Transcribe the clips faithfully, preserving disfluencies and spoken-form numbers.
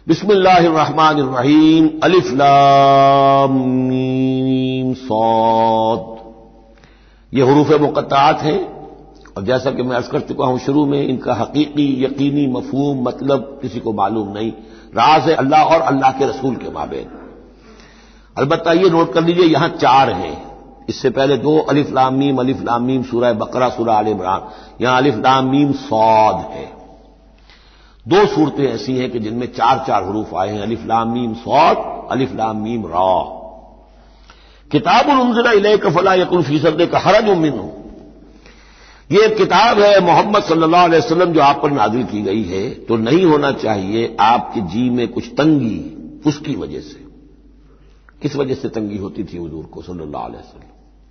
بسم اللہ الرحمن الرحیم الف لام میم صاد، یہ حروف مقطعات ہیں، اور جیسا کہ میں عرض کر چکا ہوں شروع میں، ان کا حقیقی یقینی مفہوم مطلب کسی کو معلوم نہیں، راز ہے اللہ اور اللہ کے رسول کے مابین۔ البتہ یہ نوٹ کر لیجئے یہاں چار ہیں، اس سے پہلے دو الف لام میم الف لام میم سورہ بقرہ سورہ آل عمران، یہاں الف لام میم صاد ہے۔ دو صورتیں ایسی ہیں کہ جن میں چار چار حروف آئے ہیں، الف لام میم صاد الف لام میم را۔ کتاب انزل الیک فلا یکن فی صدرک حرج منہ، یہ ایک کتاب ہے محمد صلی اللہ علیہ وسلم جو آپ پر نازل کی گئی ہے، تو نہیں ہونا چاہیے آپ کے جی میں کچھ تنگی اس کی وجہ سے۔ کس وجہ سے تنگی ہوتی تھی حضور کو صلی اللہ علیہ وسلم؟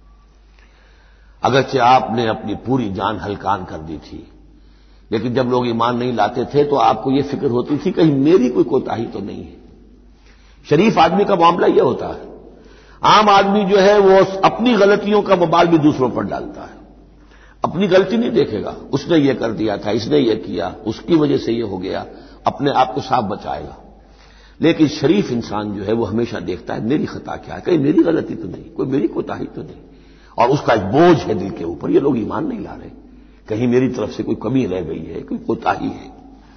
اگرچہ آپ نے اپنی پوری جان ہلکان کر دی تھی، لیکن جب لوگ ایمان نہیں لاتے تھے تو آپ کو یہ فکر ہوتی تھی کہیں میری کوئی کوتاہی تو نہیں ہے۔ شریف آدمی کا معاملہ یہ ہوتا ہے، عام آدمی جو ہے وہ اپنی غلطیوں کا وبال بھی دوسروں پر ڈالتا ہے، اپنی غلطی نہیں دیکھے گا، اس نے یہ کر دیا تھا، اس نے یہ کیا، اس کی وجہ سے یہ ہو گیا، اپنے آپ کو صاف بچائے گا۔ لیکن شریف انسان جو ہے وہ ہمیشہ دیکھتا ہے میری خطا کیا ہے، کہیں میری غلطی تو نہیں، کوئی میری کوتاہی تو نہیں، اور اس کا ایک بوجھ ہے دل کے اوپر، یہ لوگ ایمان نہیں لا رہے، کہیں میری طرف سے کوئی کمی رہ گئی ہے، کوئی کوتاہی ہے۔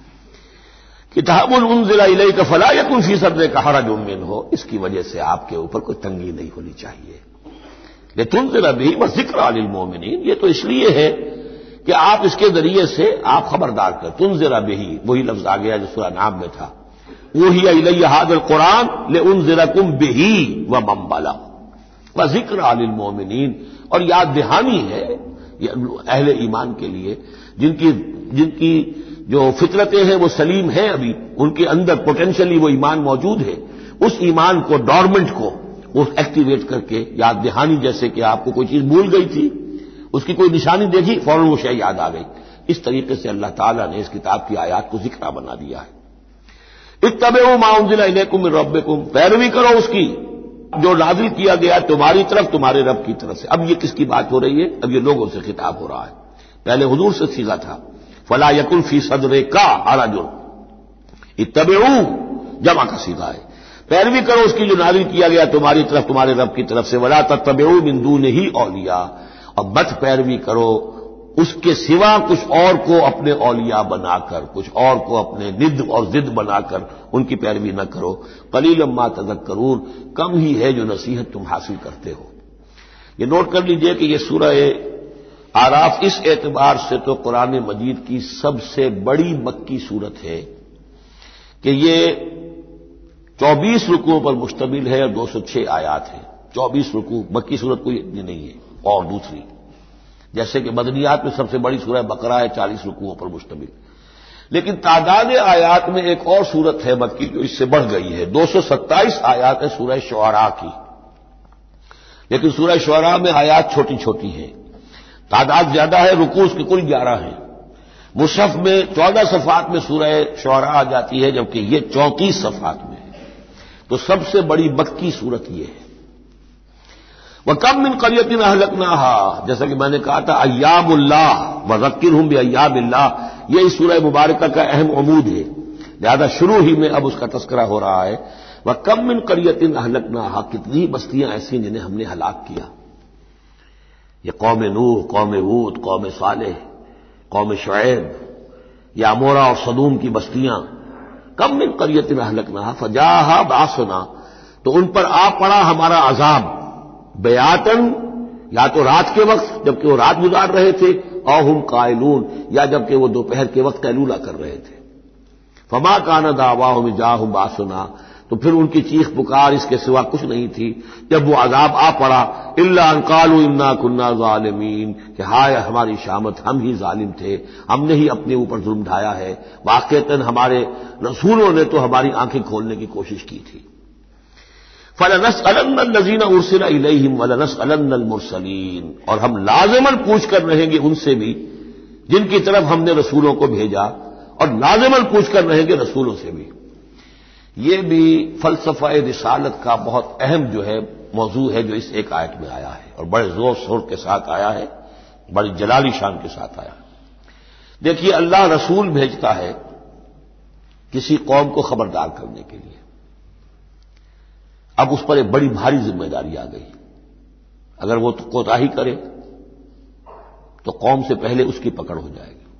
کتاب انزل الیک فلا یکن فی صدرک حرج منہ، اس کی وجہ سے آپ کے اوپر کوئی تنگی نہیں ہونی چاہیے۔ لتنذر بہ وذکریٰ للمؤمنین، یہ تو اس لیے ہے کہ آپ اس کے ذریعے سے آپ خبردار کر، تنذر بہ وہی لفظ آ گیا جو سورہ نام میں تھا، اوحی الی ھذا القرآن لانذرکم بہ ومن بلغ وذکریٰ للمؤمنین، اور یاد دہانی ہے اہل ایمان کے لیے جن کی جن کی جو فطرتیں ہیں وہ سلیم ہیں، ابھی ان کے اندر پوٹینشلی وہ ایمان موجود ہے، اس ایمان کو ڈورمنٹ کو وہ ایکٹیویٹ کر کے یاد دہانی، جیسے کہ آپ کو کوئی چیز بھول گئی تھی، اس کی کوئی نشانی دیکھی فوراً وہ شے یاد آ گئی، اس طریقے سے اللہ تعالیٰ نے اس کتاب کی آیات کو ذکرہ بنا دیا ہے۔ اتبعوا ما انزل الیکم من ربکم، پیروی کرو اس کی جو نازل کیا گیا تمہاری طرف تمہارے رب کی طرف سے۔ اب یہ کس کی بات ہو رہی ہے؟ اب یہ لوگوں سے خطاب ہو رہا ہے، پہلے حضور سے صیغہ تھا فلا یکن فی صدرک حرج، اتبعوا جمع کا صیغہ ہے، پیروی کرو اس کی جو نازل کیا گیا تمہاری طرف تمہارے رب کی طرف سے، ولا تتبعوا من دونہ اولیاء، اور مت پیروی کرو اس کے سوا کچھ اور کو اپنے اولیاء بنا کر، کچھ اور کو اپنے ند اور ضد بنا کر ان کی پیروی نہ کرو، قلیلا ما تذکرون، کم ہی ہے جو نصیحت تم حاصل کرتے ہو۔ یہ نوٹ کر لیجئے کہ یہ سورہ اعراف اس اعتبار سے تو قرآن مجید کی سب سے بڑی مکی سورت ہے کہ یہ چوبیس رکوعوں پر مشتمل ہے اور دو سو چھ آیات ہیں۔ چوبیس رکوع مکی سورت کوئی اتنی نہیں ہے، اور دوسری جیسے کہ مدنیات میں سب سے بڑی سورہ بقرہ ہے، چالیس رکوعوں پر مشتمل، لیکن تعداد آیات میں ایک اور سورت ہے مکی جو اس سے بڑھ گئی ہے، دو سو ستائیس آیات ہے سورہ شعراء کی، لیکن سورہ شعراء میں آیات چھوٹی چھوٹی ہیں، تعداد زیادہ ہے، رکوع اس کے کل گیارہ ہیں۔ مصحف میں چودہ صفحات میں سورہ شعراء آ جاتی ہے، جبکہ یہ چونتیس صفحات میں ہے، تو سب سے بڑی مکی سورت یہ ہے۔ وَكَمْ مِنْ قَرْيَةٍ أَهْلَكْنَاهَا، جیسا کہ میں نے کہا تھا ایام اللہ وذکرہم بایام اللہ، یہ اس سورہ مبارکہ کا اہم عمود ہے، لہذا شروع ہی میں اب اس کا تذکرہ ہو رہا ہے۔ وَكَمْ مِنْ قَرْيَةٍ أَهْلَكْنَاهَا، کتنی بستیاں ایسی جنہیں ہم نے ہلاک کیا، یہ قوم نوح، قوم ہود، قوم صالح، قوم شعیب، یا عمورہ اور صدوم کی بستیاں۔ کم من قریۃ اہلکناہا فجاءھا بأسنا، تو ان پر آ پڑا ہمارا عذاب، بیاتن، یا تو رات کے وقت جبکہ وہ رات گزار رہے تھے، او ہم قائلون، یا جبکہ وہ دوپہر کے وقت قیلولہ کر رہے تھے۔ فما کان دعواہم اذ جاءھم بأسنا، تو پھر ان کی چیخ پکار اس کے سوا کچھ نہیں تھی جب وہ عذاب آ پڑا، الا ان قالوا انا كنا ظالمین، کہ ہائے ہماری شامت، ہم ہی ظالم تھے، ہم نے ہی اپنے اوپر ظلم ڈھایا ہے، واقعتاً ہمارے رسولوں نے تو ہماری آنکھیں کھولنے کی کوشش کی تھی۔ فَلَنَسْأَلَنَّ الَّذِينَ أُرْسِلَ إِلَيْهِمْ وَلَنَسْأَلَنَّ الْمُرْسَلِينَ، اور ہم لازماً پوچھ کر رہیں گے ان سے بھی جن کی طرف ہم نے رسولوں کو بھیجا، اور لازماً پوچھ کر رہیں گے رسولوں سے بھی۔ یہ بھی فلسفہ رسالت کا بہت اہم جو ہے موضوع ہے جو اس ایک آیت میں آیا ہے، اور بڑے زور شور کے ساتھ آیا ہے، بڑی جلالی شان کے ساتھ آیا ہے۔ دیکھیے اللہ رسول بھیجتا ہے کسی قوم کو خبردار کرنے کے لیے. اب اس پر ایک بڑی بھاری ذمہ داری آ گئی. اگر وہ کوتاہی کرے تو قوم سے پہلے اس کی پکڑ ہو جائے گی.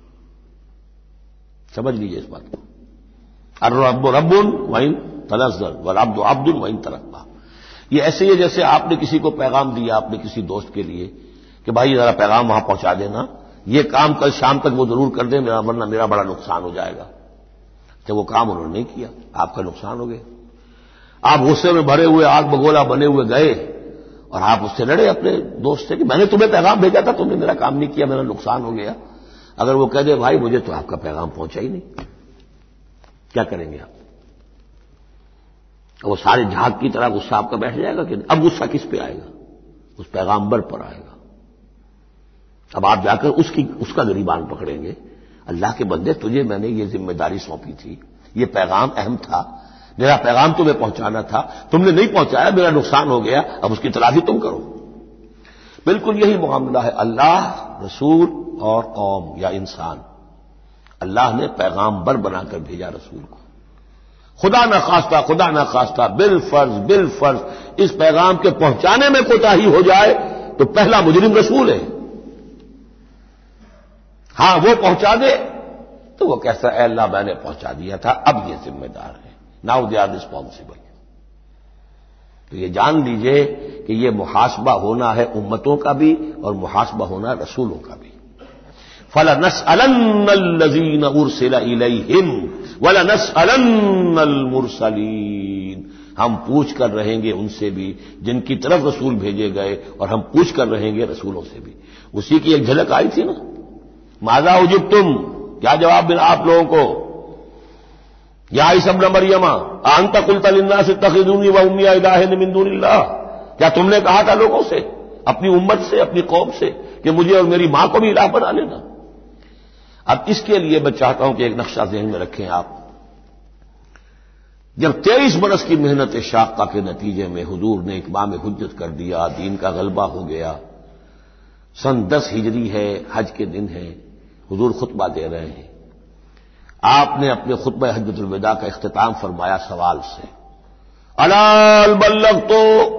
سمجھ لیجیے اس بات کو. الرب رب وَإِن تنزل والعبد عبد وَإِن ترقى. یہ ایسے ہی جیسے آپ نے کسی کو پیغام دیا اپنے کسی دوست کے لیے کہ بھائی ذرا پیغام وہاں پہنچا دینا، یہ کام کل شام تک وہ ضرور کر دیں، میرا ورنہ میرا بڑا نقصان ہو جائے گا. جب وہ کام انہوں نے نہیں کیا آپ کا نقصان ہو گیا. آپ غصے میں بھرے ہوئے آگ بگولا بنے ہوئے گئے اور آپ اس سے لڑے اپنے دوست سے کہ میں نے تمہیں پیغام بھیجا تھا، تم نے میرا کام نہیں کیا، میرا نقصان ہو گیا. اگر وہ کہہ دے بھائی مجھے تو آپ کا پیغام پہنچا ہی نہیں، کیا کریں گے آپ؟ وہ سارے جھاگ کی طرح غصہ آپ کا بیٹھ جائے گا کہ اب غصہ کس پہ آئے گا؟ اس پیغامبر پر آئے گا. اب آپ جا کر اس کی اس کا گریبان پکڑیں گے. اللہ کے بندے تجھے میں نے یہ ذمہ داری سونپی تھی، یہ پیغام اہم تھا، میرا پیغام تمہیں پہنچانا تھا، تم نے نہیں پہنچایا، میرا نقصان ہو گیا، اب اس کی تلافی تم کرو. بالکل یہی معاملہ ہے اللہ، رسول اور قوم یا انسان. اللہ نے پیغامبر بنا کر بھیجا رسول کو. خدا نہ خواستہ خدا نہ خواستہ بالفرض بالفرض اس پیغام کے پہنچانے میں کوتاہی ہو جائے تو پہلا مجرم رسول ہے. ہاں وہ پہنچا دے تو وہ کہتا ہے اے اللہ میں نے پہنچا دیا تھا، اب یہ ذمہ دار ہے. Now they are responsible. تو یہ جان لیجئے کہ یہ محاسبہ ہونا ہے امتوں کا بھی اور محاسبہ ہونا رسولوں کا بھی. فَلَنَسْأَلَنَّ الَّذِينَ أُرْسِلَ إِلَيْهِمْ وَلَنَسْأَلَنَّ الْمُرْسَلِينَ. ہم پوچھ کر رہیں گے ان سے بھی جن کی طرف رسول بھیجے گئے، اور ہم پوچھ کر رہیں گے رسولوں سے بھی. اسی کی ایک جھلک آئی تھی نا، ماذا اجبتم، کیا جواب ملا آپ لوگوں کو؟ یا عیسی ابن مریم انت قلت للناس اتخذونی وامی الہین من دون اللہ. کیا تم نے کہا تھا لوگوں سے، اپنی امت سے، اپنی قوم سے کہ مجھے اور میری ماں کو بھی الہ بنا لینا؟ اب اس کے لیے میں چاہتا ہوں کہ ایک نقشہ ذہن میں رکھیں آپ. جب تیئیس برس کی محنت شاقہ کے نتیجے میں حضور نے اتمام حجت کر دیا، دین کا غلبہ ہو گیا، سن دس ہجری ہے، حج کے دن ہے، حضور خطبہ دے رہے ہیں. آپ نے اپنے خطبہ حجۃ الوداع کا اختتام فرمایا سوال سے، الا بلغت،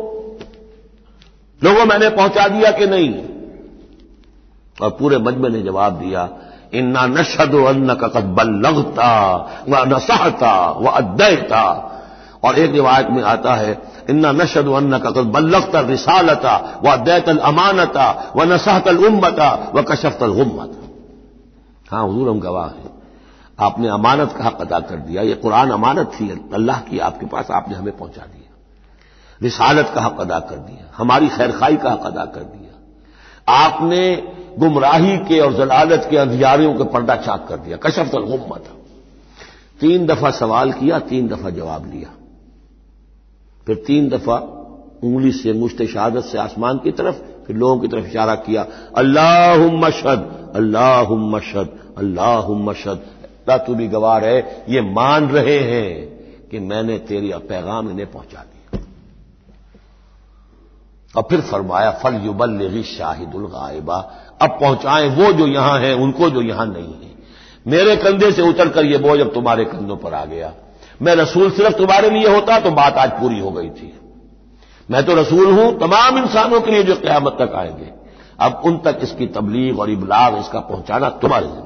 لوگوں میں نے پہنچا دیا کہ نہیں؟ اور پورے مجمع نے جواب دیا انا نشہد انک قد بلغت ونصحت وادیت. اور ایک روایت میں آتا ہے انا نشہد انک قد بلغت الرسالۃ وادیت الامانۃ ونصحت الامۃ وکشفت الغمۃ. ہاں حضور ہم گواہ ہیں، آپ نے امانت کا حق ادا کر دیا. یہ قرآن امانت تھی اللہ کی آپ کے پاس، آپ نے ہمیں پہنچا دیا. رسالت کا حق ادا کر دیا، ہماری خیرخواہی کا حق ادا کر دیا. آپ نے گمراہی کے اور ضلالت کے اندھیاریوں کے پردہ چاک کر دیا. کشفت الغمۃ. تین دفعہ سوال کیا، تین دفعہ جواب لیا، پھر تین دفعہ انگلی سے انگشت شہادت سے آسمان کی طرف، پھر لوگوں کی طرف اشارہ کیا اللہم اشہد اللہم اشہد اللہم اشہد. اللہ تو بھی گواہ ہے، یہ مان رہے ہیں کہ میں نے تیری پیغام انہیں پہنچا دیا. اور پھر فرمایا فَلْيُبَلِّغِ الشَّاهِدُ الْغَائِبَ. اب پہنچائیں وہ جو یہاں ہیں ان کو جو یہاں نہیں ہیں. میرے کندھے سے اتر کر یہ بوجھ اب تمہارے کندھوں پر آ گیا. میں رسول صرف تمہارے لیے ہوتا تو بات آج پوری ہو گئی تھی. میں تو رسول ہوں تمام انسانوں کے لیے جو قیامت تک آئیں گے. اب ان تک اس کی تبلیغ اور ابلاغ، اس کا پہنچانا تمہارے ذمہ ہے.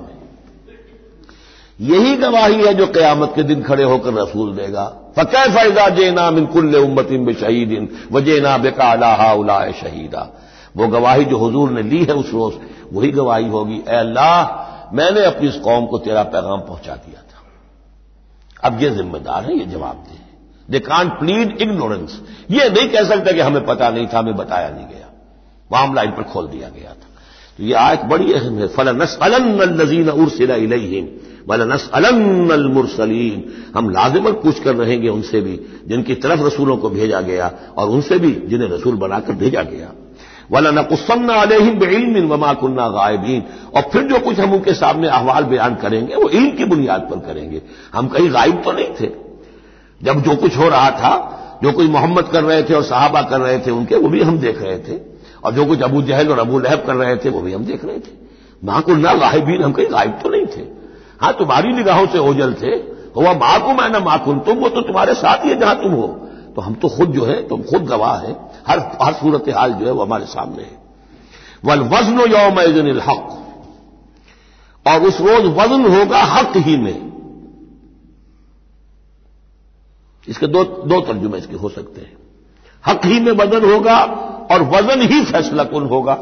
یہی گواہی ہے جو قیامت کے دن کھڑے ہو کر رسول دے گا. فَكَيْفَ إِذَا جِئْنَا مِنْ كُلِّ أُمَّةٍ بِشَهِيدٍ وَجِئْنَا بِكَ عَلَىٰ هَٰؤُلَاءِ شَهِيدًا. وہ گواہی جو حضور نے لی ہے اس روز، وہی گواہی ہوگی اے اللہ میں نے اپنی اس قوم کو تیرا پیغام پہنچا دیا تھا. اب یہ ذمہ دار ہیں، یہ جواب دیں. They can't plead ignorance. یہ نہیں کہہ سکتا کہ ہمیں پتا نہیں تھا، ہمیں بتایا نہیں گیا، معاملہ ان پر کھول دیا گیا تھا. تو یہ آیت بڑی اہم ہے. فَلَنَسْأَلَنَّ الَّذِينَ أُرْسِلَ إِلَيْهِمْ وَلَنَسْأَلَنَّ الْمُرْسَلِينَ. ہم لازماً پوچھ کر رہیں گے ان سے بھی جن کی طرف رسولوں کو بھیجا گیا، اور ان سے بھی جنہیں رسول بنا کر بھیجا گیا. وَلَنَقُصَّنَّ عَلَيْهِمْ بِعِلْمٍ وَمَا كُنَّا غَائِبِينَ. اور پھر جو کچھ ہم ان کے سامنے احوال بیان کریں گے وہ علم کی بنیاد پر کریں گے. ہم کہیں غائب تو نہیں تھے. جب جو کچھ ہو رہا تھا، جو کچھ محمد کر رہے تھے اور صحابہ کر رہے تھے ان کے، وہ بھی ہم دیکھ رہے تھے. اور جو کچھ ابو جہل اور ابو لہب کر رہے تھے وہ بھی ہم دیکھ رہے تھے. مَا كُنَّا غَائِبِينَ. ہم کہیں غائب تو نہیں تھے. ہاں تمہاری نگاہوں سے اوجھل تھے ہوا معکم اینا ما کنتم، وہ تو تمہارے ساتھ ہی ہے جہاں تم ہو. تو ہم تو خود جو ہے تم خود گواہ ہیں، ہر ہر صورت حال جو ہے وہ ہمارے سامنے ہے. والوزن یومئذ الحق، اور اس روز وزن ہوگا حق ہی میں. اس کے دو دو ترجمے اس کے ہو سکتے ہیں. حق ہی میں وزن ہوگا اور وزن ہی فیصلہ کن ہوگا.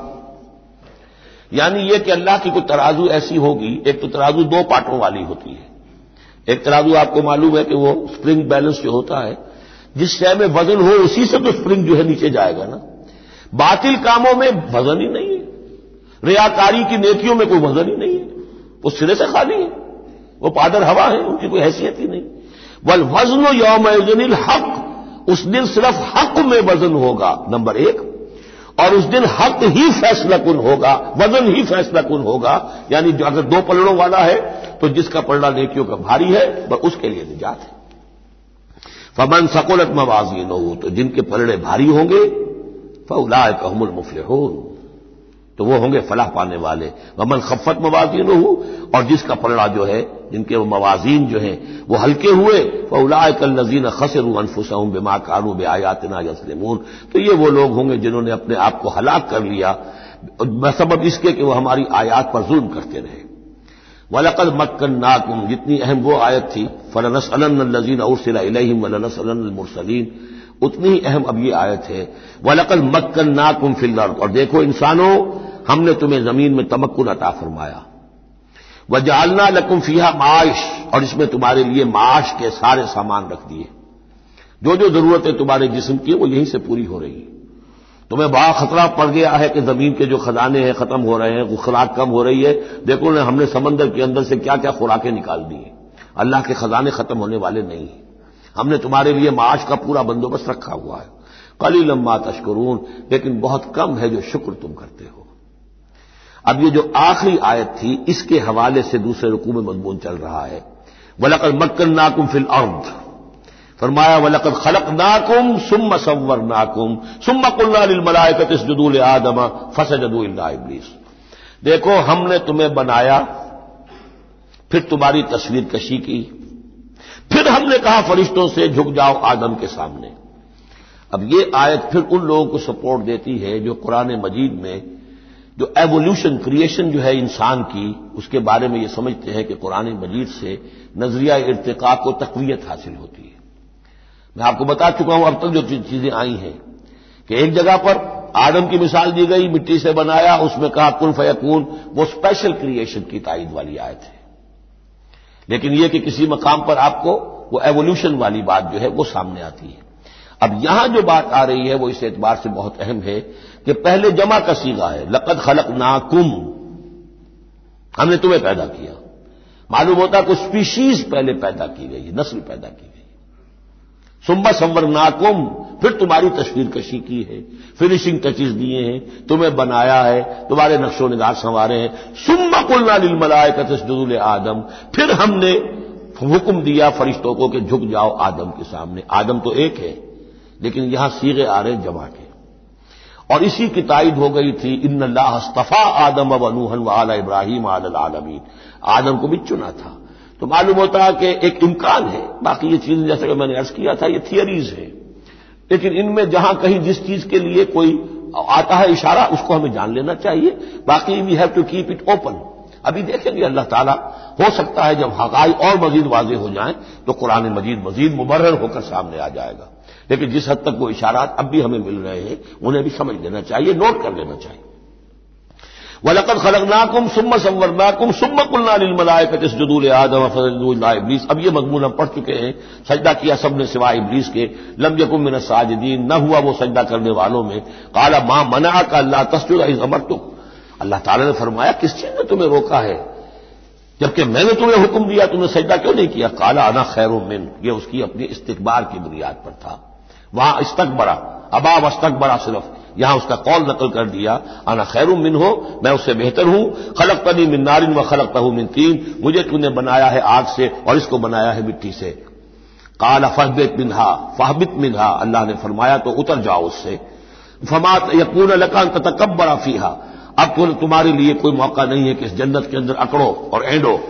یعنی یہ کہ اللہ کی کوئی ترازو ایسی ہوگی، ایک تو ترازو دو پارٹوں والی ہوتی ہے. ایک ترازو آپ کو معلوم ہے کہ وہ سپرنگ بیلنس جو ہوتا ہے، جس شے میں وزن ہو اسی سے تو سپرنگ جو ہے نیچے جائے گا نا. باطل کاموں میں وزن ہی نہیں ہے، ریاکاری کی نیکیوں میں کوئی وزن ہی نہیں ہے، وہ سرے سے خالی ہے، وہ پادر ہوا ہے، ان کی کوئی حیثیت ہی نہیں. والوزن یومئذ الحق، اس دن صرف حق میں وزن ہوگا نمبر ایک، اور اس دن حق ہی فیصلہ کن ہوگا، وزن ہی فیصلہ کن ہوگا. یعنی جو اگر دو پلڑوں والا ہے تو جس کا پلڑا نیکیوں کا بھاری ہے بس اس کے لیے نجات ہے. فمن ثقلت موازینہ، تو جن کے پلڑے بھاری ہوں گے، فاولئک هم المفلحون، تو وہ ہوں گے فلاح پانے والے. ومن خفت موازینہ، اور جس کا پلڑا جو ہے، جن کے وہ موازین جو ہیں وہ ہلکے ہوئے، فاولئک الذین خسروا انفسهم بما كانوا بآیاتنا یظلمون، تو یہ وہ لوگ ہوں گے جنہوں نے اپنے آپ کو ہلاک کر لیا بسبب اس کے کہ وہ ہماری آیات پر ظلم کرتے رہے. وَلَقَدْ مَكَّنَّاكُمْ، جتنی اہم وہ آیت تھی، فَلَنَسْأَلَنَّ الَّذِينَ أُرْسِلَ إِلَيْهِمْ وَلَنَسْأَلَنَّ الْمُرْسَلِينَ، اتنی ہی اہم اب یہ آیت ہے. وَلَقَدْ مَكَّنَّاكُمْ فِي الْأَرْضِ، اور دیکھو انسانوں، ہم نے تمہیں زمین میں تمکن عطا فرمایا. وَجَعَلْنَا لَكُمْ فِيهَا مَعَاشٍ، اور اس میں تمہارے لیے معاش کے سارے سامان رکھ دیے. جو جو ضرورتیں تمہارے جسم کی وہ یہیں سے پوری ہو رہی ہیں. تمہیں بڑا خطرہ پڑ گیا ہے کہ زمین کے جو خزانے ہیں ختم ہو رہے ہیں، خوراک کم ہو رہی ہے. دیکھو نا، ہم نے سمندر کے اندر سے کیا کیا خوراکیں نکال دی ہیں. اللہ کے خزانے ختم ہونے والے نہیں ہیں. ہم نے تمہارے لیے معاش کا پورا بندوبست رکھا ہوا ہے. قلیلا ما تشکرون، لیکن بہت کم ہے جو شکر تم کرتے ہو. اب یہ جو آخری آیت تھی اس کے حوالے سے دوسرے رکوع میں مضمون چل رہا ہے. وَلَقَدْ مَكَّنَّاكُمْ فِي الْأَرْضِ، فرمایا وَلَقَدْ خَلَقْنَاكُمْ ثُمَّ صَوَّرْنَاكُمْ ثُمَّ قُلْنَا لِلْمَلَائِكَةِ اسْجُدُوا لِآدَمَ فَسَجَدُوا إِلَّا إِبْلِيسَ. دیکھو ہم نے تمہیں بنایا، پھر تمہاری تصویر کشی کی، پھر ہم نے کہا فرشتوں سے جھک جاؤ آدم کے سامنے. اب یہ آیت پھر ان لوگوں کو سپورٹ دیتی ہے جو قرآن مجید میں جو ایوولوشن کریشن جو ہے انسان کی، اس کے بارے میں یہ سمجھتے ہیں کہ قرآن مجید سے نظریہ ارتقاء کو تقویت حاصل ہوتی ہے. میں آپ کو بتا چکا ہوں اب تک جو چیزیں آئی ہیں کہ ایک جگہ پر آدم کی مثال دی گئی، مٹی سے بنایا، اس میں کہا کن فیکون، وہ اسپیشل کریشن کی تائید والی آیت ہے. لیکن یہ کہ کسی مقام پر آپ کو وہ ایوولوشن والی بات جو ہے وہ سامنے آتی ہے. اب یہاں جو بات آ رہی ہے وہ اس اعتبار سے بہت اہم ہے کہ پہلے جمع کا صیغہ ہے، لقد خلقناکم، ہم نے تمہیں پیدا کیا. معلوم ہوتا ہے کہ اسپیشیز پہلے پیدا کی گئی، نسل پیدا کی گئی. ثم صورناکم، پھر تمہاری تصویر کشی کی ہے، فنیشنگ ٹچز دیے ہیں، تمہیں بنایا ہے، تمہارے نقش و نگار سنوارے ہیں. ثم قلنا للملائکۃ اسجدوا لآدم، پھر ہم نے حکم دیا فرشتوں کو کہ جھک جاؤ آدم کے سامنے. آدم تو ایک ہے لیکن یہاں صیغے آ رہے جمع کے، اور اسی کی تائید ہو گئی تھی ان اللہ اصطفیٰ آدم و نوحا وآل ابراہیم علی العالمین. آدم کو بھی چنا تھا. تو معلوم ہوتا ہے کہ ایک امکان ہے. باقی یہ چیزیں جیسے کہ میں نے عرض کیا تھا یہ تھیوریز ہیں، لیکن ان میں جہاں کہیں جس چیز کے لیے کوئی آتا ہے اشارہ اس کو ہمیں جان لینا چاہیے. باقی we have to keep it open. ابھی دیکھیں گے اللہ تعالیٰ، ہو سکتا ہے جب حقائق اور مزید واضح ہو جائیں تو قرآن مجید مزید مبرر ہو کر سامنے آ جائے گا. لیکن جس حد تک وہ اشارات اب بھی ہمیں مل رہے ہیں انہیں بھی سمجھ لینا چاہیے، نوٹ کر لینا چاہیے. وَلَقَدْ خَلَقْنَاكُمْ ثُمَّ صَوَّرْنَاكُمْ ثُمَّ قُلْنَا لِلْمَلَائِكَةِ اسْجُدُوا لِآدَمَ فَسَجَدُوا إِلَّا إِبْلِيسَ. اب یہ مضمون ہم پڑھ چکے ہیں. سجدہ کیا سب نے سوائے ابلیس کے. لم یکن من الساجدین، نہ ہوا وہ سجدہ کرنے والوں میں. قَالَ مَا مَنَعَكَ أَلَّا تَسْجُدَ إِذْ أَمَرْتُكَ، اللہ تعالیٰ نے فرمایا کس چیز نے تمہیں روکا ہے جبکہ میں نے تمہیں حکم دیا، تم نے سجدہ کیوں نہیں کیا؟ قَالَ أَنَا خَيْرٌ مِّنْهُ، یہ اس کی اپنی استکبار کی بنیاد پر تھا. وہاں استکبرا، ابا واستکبرا، صرف یہاں اس کا قول نقل کر دیا انا خیر منہ، میں اس سے بہتر ہوں. خلقتنی من نار وخلقتہ من طین، مجھے تو نے بنایا ہے آگ سے اور اس کو بنایا ہے مٹی سے. قال فاہبط منہا فاہبط منہا، اللہ نے فرمایا تو اتر جاؤ اس سے. فما یکون لک ان تتکبر فیہا، اب تو تمہارے لیے کوئی موقع نہیں ہے کہ اس جنت کے اندر اکڑو اور اینڈو.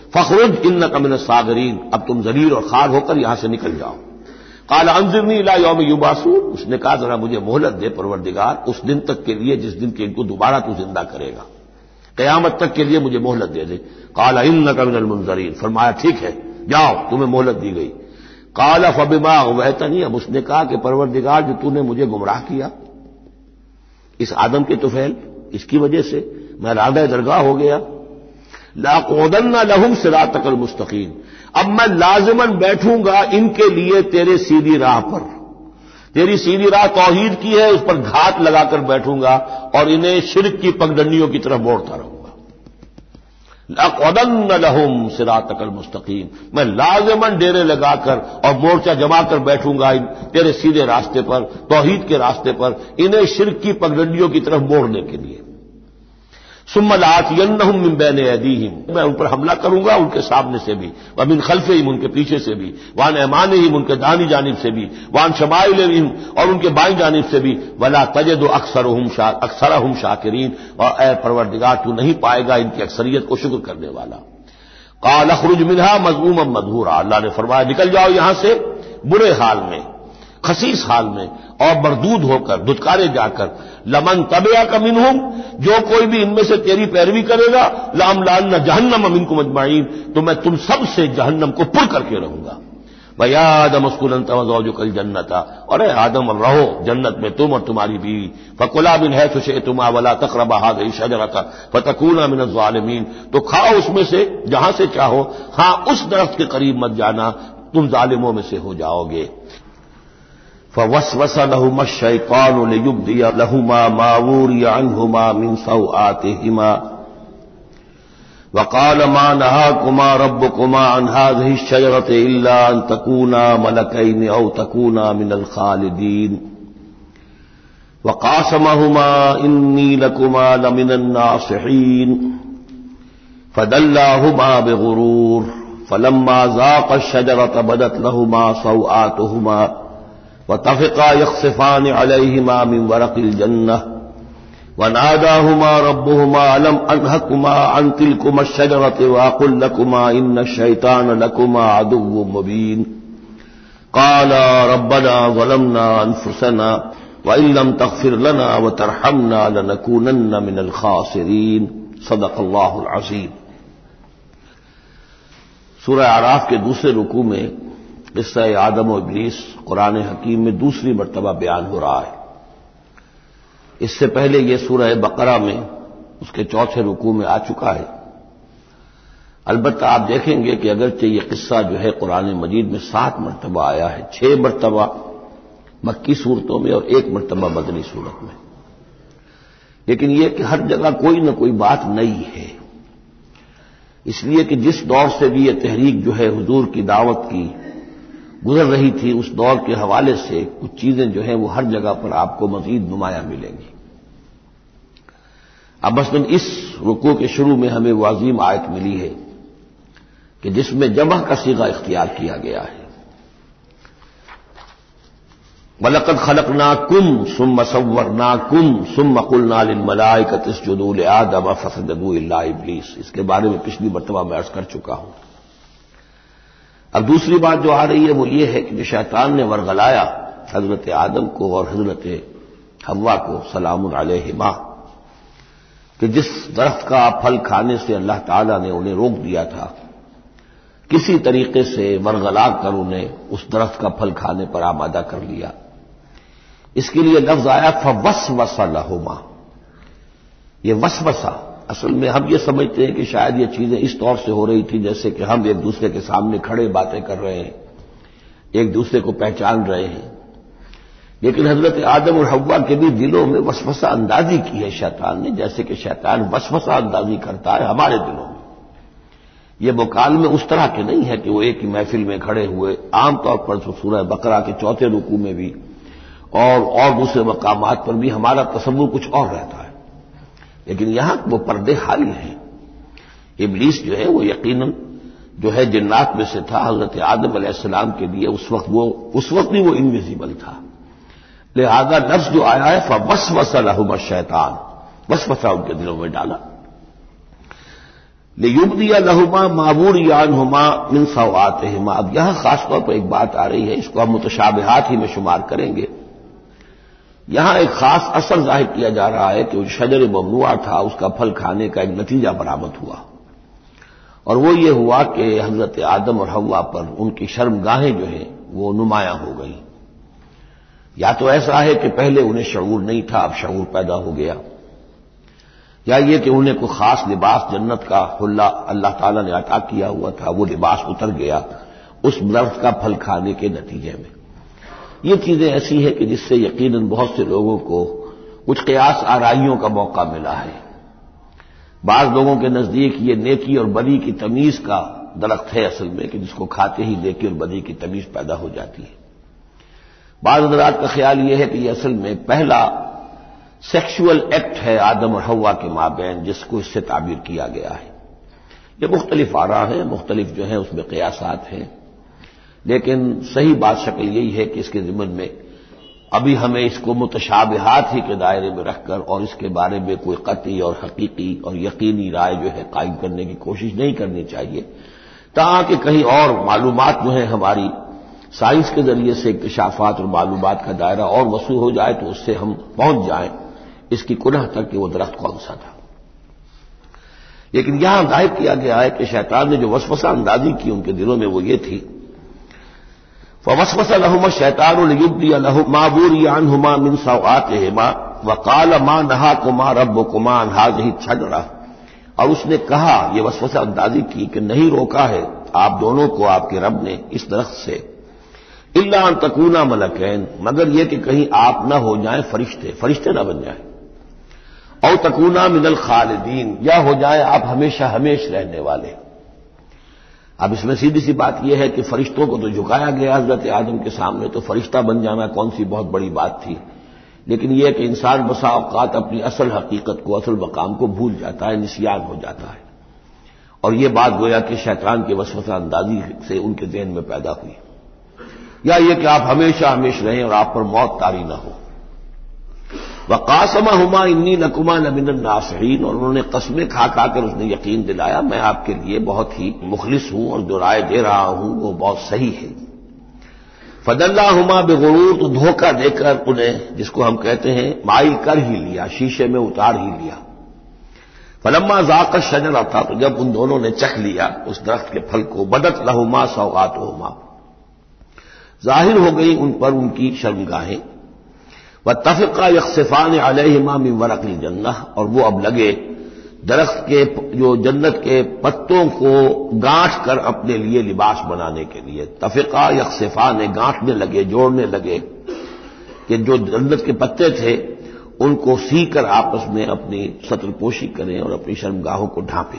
فخرج انک من الصاغرین، اب تم ذلیل اور خوار ہو کر یہاں سے نکل جاؤ۔ قال انظرنی الی یوم یبعثون، اس نے کہا ذرا مجھے مہلت دے پروردگار اس دن تک کے لیے جس دن کے ان کو دوبارہ تو زندہ کرے گا، قیامت تک کے لیے مجھے مہلت دے دے۔ قال انک من المنظرین، فرمایا ٹھیک ہے جاؤ تمہیں مہلت دی گئی۔ قال فبما اغویتنی، اب اس نے کہا کہ پروردگار جو تو نے مجھے گمراہ کیا اس آدم کے طفیل، اس کی وجہ سے میں راغب درگاہ ہو گیا، لاقعدن لہم صراطک المستقیم، اب میں لازماً بیٹھوں گا ان کے لیے تیرے سیدھی راہ پر، تیری سیدھی راہ توحید کی ہے اس پر گھات لگا کر بیٹھوں گا اور انہیں شرک کی پگڈنڈیوں کی طرف موڑتا رہوں گا۔ لاقعدن لہم صراطک المستقیم، میں لازماً ڈیرے لگا کر اور مورچہ جما کر بیٹھوں گا تیرے سیدھے راستے پر، توحید کے راستے پر، انہیں شرک کی پگڈنڈیوں کی طرف موڑنے کے لیے۔ ثم لآتینہم من بین ایدیہم، میں ان پر حملہ کروں گا ان کے سامنے سے بھی، ومن خلفہم ان کے پیچھے سے بھی، وعن ایمانہم ان کے دانی جانب سے بھی، وعن شمائلہم اور ان کے بائیں جانب سے بھی، ولا تجد اکثرہم اکثرہم شاکرین، اور اے پروردگار تو نہیں پائے گا ان کی اکثریت کو شکر کرنے والا۔ قال اخرج منہا مذموما مدحورا، اللہ نے فرمایا نکل جاؤ یہاں سے برے حال میں، خسیس حال میں اور مردود ہو کر، دھتکارے جا کر، لمن تبعک منہم، جو کوئی بھی ان میں سے تیری پیروی کرے گا، لاملأن جہنم منکم اجمعین، تو میں تم سب سے جہنم کو پر کر کے رہوں گا۔ وَيَا آدَمُ اسْكُنْ أَنْتَ وَزَوْجُكَ الْجَنَّةَ، اور اے آدم رہو جنت میں تم اور تمہاری بیوی، فَكُلَا مِنْ حَيْثُ شِئْتُمَا وَلَا تَقْرَبَا هَٰذِهِ الشَّجَرَةَ فَتَكُونَا مِنَ الظَّالِمِينَ، تو کھاؤ اس میں سے جہاں سے چاہو، ہاں اس درخت کے قریب مت جانا، تم ظالموں میں سے ہو جاؤ گے۔ فوسوس لهما الشيطان ليبدي لهما ما وري عنهما من سوآتهما وقال ما نهاكما ربكما عن هذه الشجرة إلا أن تكونا ملكين أو تكونا من الخالدين وقاسمهما إني لكما لمن الناصحين فدلاهما بغرور فلما ذاقا الشجرة بدت لهما سوآتهما وطفقا يخصفان عليهما من ورق الجنة وناداهما ربهما ألم أنهكما عن تلكما الشجرة وأقل لكما إن الشيطان لكما عدو مبين قالا ربنا ظلمنا أنفسنا وإن لم تغفر لنا وترحمنا لنكونن من الخاسرين صدق الله العظيم۔ سورہ اعراف کے دوسرے رکوع میں قصہ آدم و ابلیس قرآن حکیم میں دوسری مرتبہ بیان ہو رہا ہے۔ اس سے پہلے یہ سورہ بقرہ میں اس کے چوتھے رکوع میں آ چکا ہے۔ البتہ آپ دیکھیں گے کہ اگرچہ یہ قصہ جو ہے قرآن مجید میں سات مرتبہ آیا ہے، چھ مرتبہ مکی صورتوں میں اور ایک مرتبہ مدنی صورت میں، لیکن یہ کہ ہر جگہ کوئی نہ کوئی بات نئی ہے، اس لیے کہ جس دور سے بھی یہ تحریک جو ہے حضور کی دعوت کی گزر رہی تھی اس دور کے حوالے سے کچھ چیزیں جو ہیں وہ ہر جگہ پر آپ کو مزید نمایاں ملیں گی۔ اب مثلاً اس رکوع کے شروع میں ہمیں وہ عظیم آیت ملی ہے کہ جس میں جمع کا صیغہ اختیار کیا گیا ہے، وَلَقَدْ خَلَقْنَاكُمْ ثُمَّ صَوَّرْنَاكُمْ ثُمَّ قُلْنَا لِلْمَلَائِكَةِ اسْجُدُوا لِآدَمَ فَسَجَدُوا إِلَّا إِبْلِيسَ، اس کے بارے میں پچھلی مرتبہ میں عرض کر چکا ہوں۔ اب دوسری بات جو آ رہی ہے وہ یہ ہے کہ شیطان نے ورغلایا حضرت آدم کو اور حضرت حوا کو سلام علیہما کہ جس درخت کا پھل کھانے سے اللہ تعالیٰ نے انہیں روک دیا تھا، کسی طریقے سے ورغلا کر انہیں اس درخت کا پھل کھانے پر آمادہ کر لیا۔ اس کے لیے لفظ آیا فوسوس لہما، یہ وسوسہ اصل میں ہم یہ سمجھتے ہیں کہ شاید یہ چیزیں اس طور سے ہو رہی تھی جیسے کہ ہم ایک دوسرے کے سامنے کھڑے باتیں کر رہے ہیں، ایک دوسرے کو پہچان رہے ہیں، لیکن حضرت آدم اور حوا کے بھی دلوں میں وسوسہ اندازی کی ہے شیطان نے، جیسے کہ شیطان وسوسہ اندازی کرتا ہے ہمارے دلوں میں۔ یہ مکالمے اس طرح کے نہیں ہے کہ وہ ایک ہی محفل میں کھڑے ہوئے، عام طور پر سورہ بقرہ کے چوتھے رکوع میں بھی اور اور دوسرے مقامات پر بھی ہمارا تصور کچھ اور رہتا ہے، لیکن یہاں وہ پردے حالی ہیں۔ ابلیس جو ہے وہ یقیناً جو ہے جنات میں سے تھا، حضرت آدم علیہ السلام کے لیے اس وقت وہ اس وقت بھی وہ انویزیبل تھا، لہذا لفظ جو آیا ہے فوسوس لہما الشیطان، وسوسہ ان کے دلوں میں ڈالا۔ لیبدی لہما ما بوری عنہما من سوآتہما. اب یہاں خاص طور پر ایک بات آ رہی ہے، اس کو ہم متشابہات ہی میں شمار کریں گے. یہاں ایک خاص اثر ظاہر کیا جا رہا ہے کہ وہ شجر ممنوع تھا، اس کا پھل کھانے کا ایک نتیجہ برآمد ہوا، اور وہ یہ ہوا کہ حضرت آدم اور حوا پر ان کی شرمگاہیں جو ہیں وہ نمایاں ہو گئیں. یا تو ایسا ہے کہ پہلے انہیں شعور نہیں تھا، اب شعور پیدا ہو گیا، یا یہ کہ انہیں کوئی خاص لباس جنت کا حلہ اللہ تعالیٰ نے عطا کیا ہوا تھا، وہ لباس اتر گیا اس درخت کا پھل کھانے کے نتیجے میں. یہ چیزیں ایسی ہیں کہ جس سے یقیناً بہت سے لوگوں کو کچھ قیاس آرائیوں کا موقع ملا ہے. بعض لوگوں کے نزدیک یہ نیکی اور بدی کی تمیز کا درخت ہے اصل میں، کہ جس کو کھاتے ہی نیکی اور بدی کی تمیز پیدا ہو جاتی ہے. بعض حضرات کا خیال یہ ہے کہ یہ اصل میں پہلا سیکشول ایکٹ ہے آدم اور حوا کے مابین، جس کو اس سے تعبیر کیا گیا ہے. یہ مختلف آراء ہیں، مختلف جو ہیں اس میں قیاسات ہیں، لیکن صحیح بات شکل یہی ہے کہ اس کے ضمن میں ابھی ہمیں اس کو متشابہات ہی کے دائرے میں رکھ کر اور اس کے بارے میں کوئی قطعی اور حقیقی اور یقینی رائے جو ہے قائم کرنے کی کوشش نہیں کرنی چاہیے، تاکہ کہیں اور معلومات جو ہیں ہماری سائنس کے ذریعے سے اکتشافات اور معلومات کا دائرہ اور وسیع ہو جائے تو اس سے ہم پہنچ جائیں اس کی کنہ تک کہ وہ درخت کون سا تھا. لیکن یہاں ظاہر کیا گیا ہے کہ شیطان نے جو وسوسہ اندازی کی ان کے دلوں میں وہ یہ تھی، فوسوس لهما الشیطان لیبدی لهما ما بوری عنہما من سوآتہما وقال ما نہاکما ربکما عن هذه الشجرۃ. اور اس نے کہا، یہ وسوسہ اندازی کی کہ نہیں روکا ہے آپ دونوں کو آپ کے رب نے اس درخت سے، الا ان تکونا ملکین، مگر یہ کہ کہیں آپ نہ ہو جائیں فرشتے، فرشتے نہ بن جائیں، او تکونا من الخالدین، یا ہو جائیں آپ ہمیشہ ہمیش رہنے والے. اب اس میں سیدھی سی بات یہ ہے کہ فرشتوں کو تو جھکایا گیا حضرت آدم کے سامنے، تو فرشتہ بن جانا کون سی بہت بڑی بات تھی. لیکن یہ کہ انسان بسا اوقات اپنی اصل حقیقت کو، اصل مقام کو بھول جاتا ہے، نسیان ہو جاتا ہے، اور یہ بات گویا کہ شیطان کے وسوسہ اندازی سے ان کے ذہن میں پیدا ہوئی. یا یہ کہ آپ ہمیشہ ہمیش رہیں اور آپ پر موت طاری نہ ہو. وقاسمہما انی لکما لمن الناصحین، اور انہوں نے قسمیں کھا کھا کر اس نے یقین دلایا میں آپ کے لیے بہت ہی مخلص ہوں اور جو رائے دے رہا ہوں وہ بہت صحیح ہے. فدلاہما بغرور، تو دھوکہ دے کر انہیں، جس کو ہم کہتے ہیں مائل کر ہی لیا، شیشے میں اتار ہی لیا. فلما ذاق الشجرۃ، تو جب ان دونوں نے چکھ لیا اس درخت کے پھل کو، بدت لہما سوآتہما، ظاہر ہو گئی ان پر ان کی شرمگاہیں. واتفقا یخصفان علیہما من ورق الجنہ، اور وہ اب لگے درخت کے جو جنت کے پتوں کو گانٹھ کر اپنے لیے لباس بنانے کے لیے. تفقا یخصفان، گانٹھنے لگے، جوڑنے لگے کہ جو جنت کے پتے تھے ان کو سی کر آپس میں اپنی ستر پوشی کریں اور اپنی شرمگاہوں کو ڈھانپیں.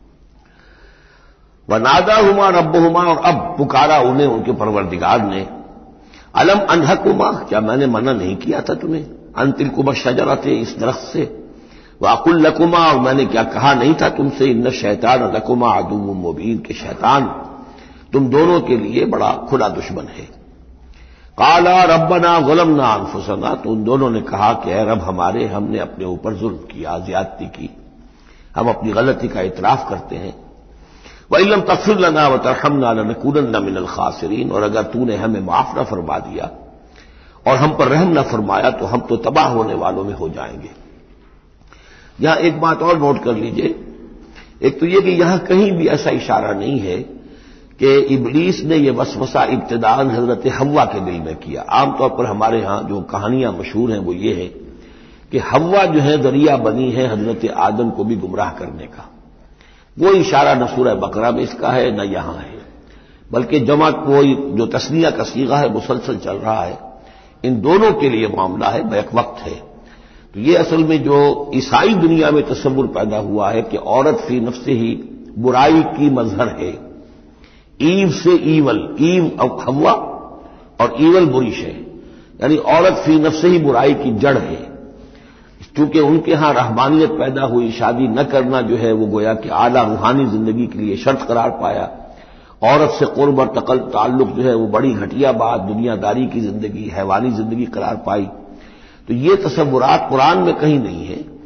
وناداہما ربہما، اور اب پکارا انہیں ان کے پروردگار نے، الم انہکما، کیا میں نے منع نہیں کیا تھا تمہیں، ان تلکما الشجرۃ، اس درخت سے، واقل لکما، اور میں نے کیا کہا نہیں تھا تم سے، ان الشیطان لکما عدو مبین، کہ شیطان تم دونوں کے لیے بڑا کھلا دشمن ہے. قالا ربنا ظلمنا انفسنا، تو ان دونوں نے کہا کہ اے رب ہمارے، ہم نے اپنے اوپر ظلم کیا، زیادتی کی، ہم اپنی غلطی کا اعتراف کرتے ہیں. وَإِن لَّمْ تَغْفِرْ لَنَا وَتَرْحَمْنَا لَنَكُونَنَّ مِنَ الْخَاسِرِينَ، اور اگر تو نے ہمیں معاف نہ فرما دیا اور ہم پر رحم نہ فرمایا تو ہم تو تباہ ہونے والوں میں ہو جائیں گے. یہاں ایک بات اور نوٹ کر لیجئے، ایک تو یہ کہ یہاں کہیں بھی ایسا اشارہ نہیں ہے کہ ابلیس نے یہ وسوسہ ابتداءً حضرت حوا کے دل میں کیا. عام طور پر ہمارے ہاں جو کہانیاں مشہور ہیں وہ یہ ہے کہ حوا جو ہے ذریعہ بنی ہے حضرت آدم کو بھی گمراہ کرنے کا. وہ اشارہ نہ سورہ بقرہ میں اس کا ہے نہ یہاں ہے، بلکہ جمع کوئی جو تثنیہ کا صیغہ ہے مسلسل چل رہا ہے، ان دونوں کے لیے معاملہ ہے، بیک وقت ہے. تو یہ اصل میں جو عیسائی دنیا میں تصور پیدا ہوا ہے کہ عورت فی نفسہ ہی برائی کی مظہر ہے، ایو سے ایول، ایو حوا اور ایول بری شے، یعنی عورت فی نفسہ ہی برائی کی جڑ ہے. چونکہ ان کے ہاں رحمانیت پیدا ہوئی، شادی نہ کرنا جو ہے وہ گویا کہ اعلیٰ روحانی زندگی کے لیے شرط قرار پایا، عورت سے قرب اور تعلق جو ہے وہ بڑی گھٹیا بات، دنیا داری کی زندگی، حیوانی زندگی قرار پائی. تو یہ تصورات قرآن میں کہیں نہیں ہے.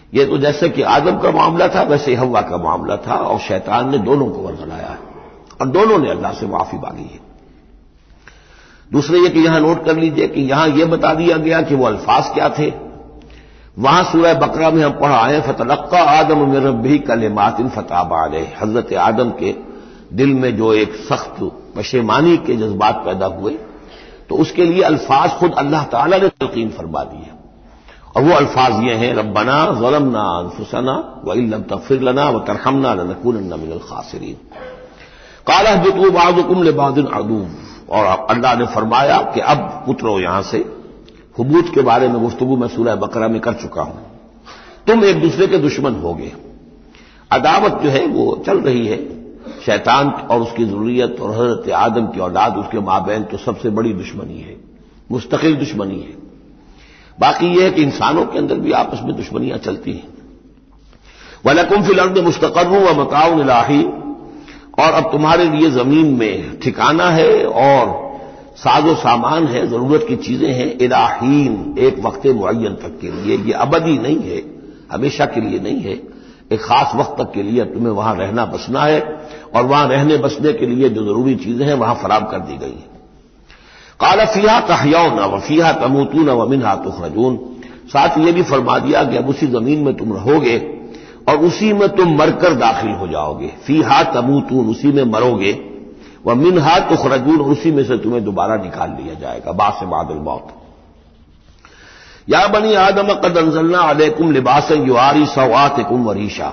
یہ تو جیسے کہ آدم کا معاملہ تھا ویسے حوا کا معاملہ تھا، اور شیطان نے دونوں کو ورگلایا ہے اور دونوں نے اللہ سے معافی مانگی ہے۔ دوسرے یہ کہ یہاں نوٹ کر لیجئے کہ یہاں یہ بتا دیا گیا کہ وہ الفاظ کیا تھے۔ وہاں سورہ بقرہ میں ہم پڑھا آئے فتلقى آدم من ربہ کلمات فتاب علیہ، حضرت آدم کے دل میں جو ایک سخت پشیمانی کے جذبات پیدا ہوئے تو اس کے لیے الفاظ خود اللہ تعالی نے تلقین فرما دیے، اور وہ الفاظ یہ ہیں ربنا ظلمنا انفسنا وان لم تغفر لنا وترحمنا لنكونن من الخاسرین۔ قال اهبطوا بعضكم لبعض عدو، اور اللہ نے فرمایا کہ اب اترو یہاں سے۔ حبوط کے بارے میں گفتگو میں سورہ بقرہ میں کر چکا ہوں۔ تم ایک دوسرے کے دشمن ہوگے، عداوت جو ہے وہ چل رہی ہے، شیطان اور اس کی ذریت اور حضرت آدم کی اولاد اس کے مابین تو سب سے بڑی دشمنی ہے، مستقل دشمنی ہے۔ باقی یہ ہے کہ انسانوں کے اندر بھی آپس میں دشمنیاں چلتی ہیں۔ وَلَكُمْ فِي الْأَرْضِ مُسْتَقَرٌّ وَمَتَاعٌ إِلَىٰ حِينٍ، اور اب تمہارے لیے زمین میں ٹھکانہ ہے اور ساز و سامان ہے، ضرورت کی چیزیں ہیں، إِلَىٰ حِينٍ، ایک وقت معین تک کے لیے، یہ ابدی نہیں ہے، ہمیشہ کے لیے نہیں ہے، ایک خاص وقت تک کے لیے تمہیں وہاں رہنا بسنا ہے، اور وہاں رہنے بسنے کے لیے جو ضروری چیزیں ہیں وہاں فراہم کر دی گئی ہیں۔ قال فیہا تحیون وفیہا تموتون ومنہا تخرجون، ساتھ یہ بھی فرما دیا کہ اب اسی زمین میں تم رہو گے اور اسی میں تم مر کر داخل ہو جاؤ گے، فیہا تموتون، اسی میں مرو گے، ومنہا تخرجون، اور اسی میں سے تمہیں دوبارہ نکال لیا جائے گا بعث بعد الموت۔ یا بنی آدم قد انزلنا علیکم لباسا یواری سوآتکم وریشا،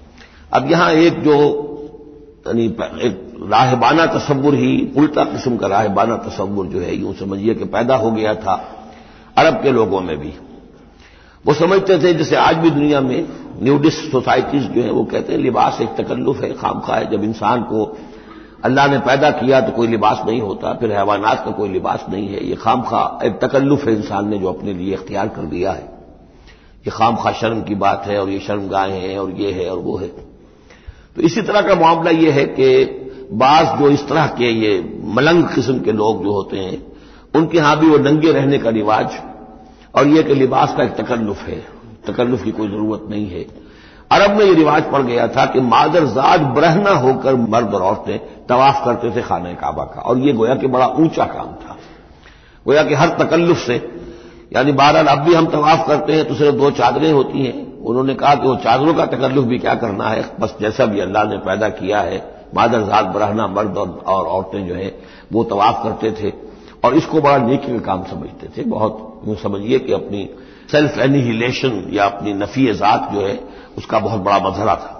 اب یہاں ایک جو یعنی ایک راہبانہ تصور ہی، الٹا قسم کا راہبانہ تصور جو ہے یوں سمجھیے کہ پیدا ہو گیا تھا عرب کے لوگوں میں بھی۔ وہ سمجھتے تھے جیسے آج بھی دنیا میں نیوڈسٹ سوسائٹیز جو ہیں وہ کہتے ہیں لباس ایک تکلف ہے، خامخواہ ہے، جب انسان کو اللہ نے پیدا کیا تو کوئی لباس نہیں ہوتا، پھر حیوانات کا کوئی لباس نہیں ہے، یہ خامخواہ ایک تکلف ہے انسان نے جو اپنے لیے اختیار کر دیا ہے، یہ خامخواہ شرم کی بات ہے، اور یہ شرمگاہیں ہیں اور یہ ہے اور وہ ہے۔ تو اسی طرح کا معاملہ یہ ہے کہ بعض جو اس طرح کے یہ ملنگ قسم کے لوگ جو ہوتے ہیں ان کے ہاں بھی وہ ننگے رہنے کا رواج، اور یہ کہ لباس کا ایک تکلف ہے، تکلف کی کوئی ضرورت نہیں ہے۔ عرب میں یہ رواج پڑ گیا تھا کہ مادر زاد برہنہ ہو کر مرد اور عورتیں طواف کرتے تھے خانہ کعبہ کا، اور یہ گویا کہ بڑا اونچا کام تھا، گویا کہ ہر تکلف سے، یعنی بہرحال اب بھی ہم طواف کرتے ہیں تو صرف دو چادریں ہوتی ہیں، انہوں نے کہا کہ وہ چادروں کا تکلف بھی کیا کرنا ہے، بس جیسا بھی اللہ نے پیدا کیا ہے مادر ذات برہنہ مرد اور عورتیں جو ہیں وہ طواف کرتے تھے، اور اس کو بڑا نیکی کا کام سمجھتے تھے، بہت یوں سمجھیے کہ اپنی سیلف اینیہیلیشن یا اپنی نفی ذات جو ہے اس کا بہت بڑا مظہرہ تھا۔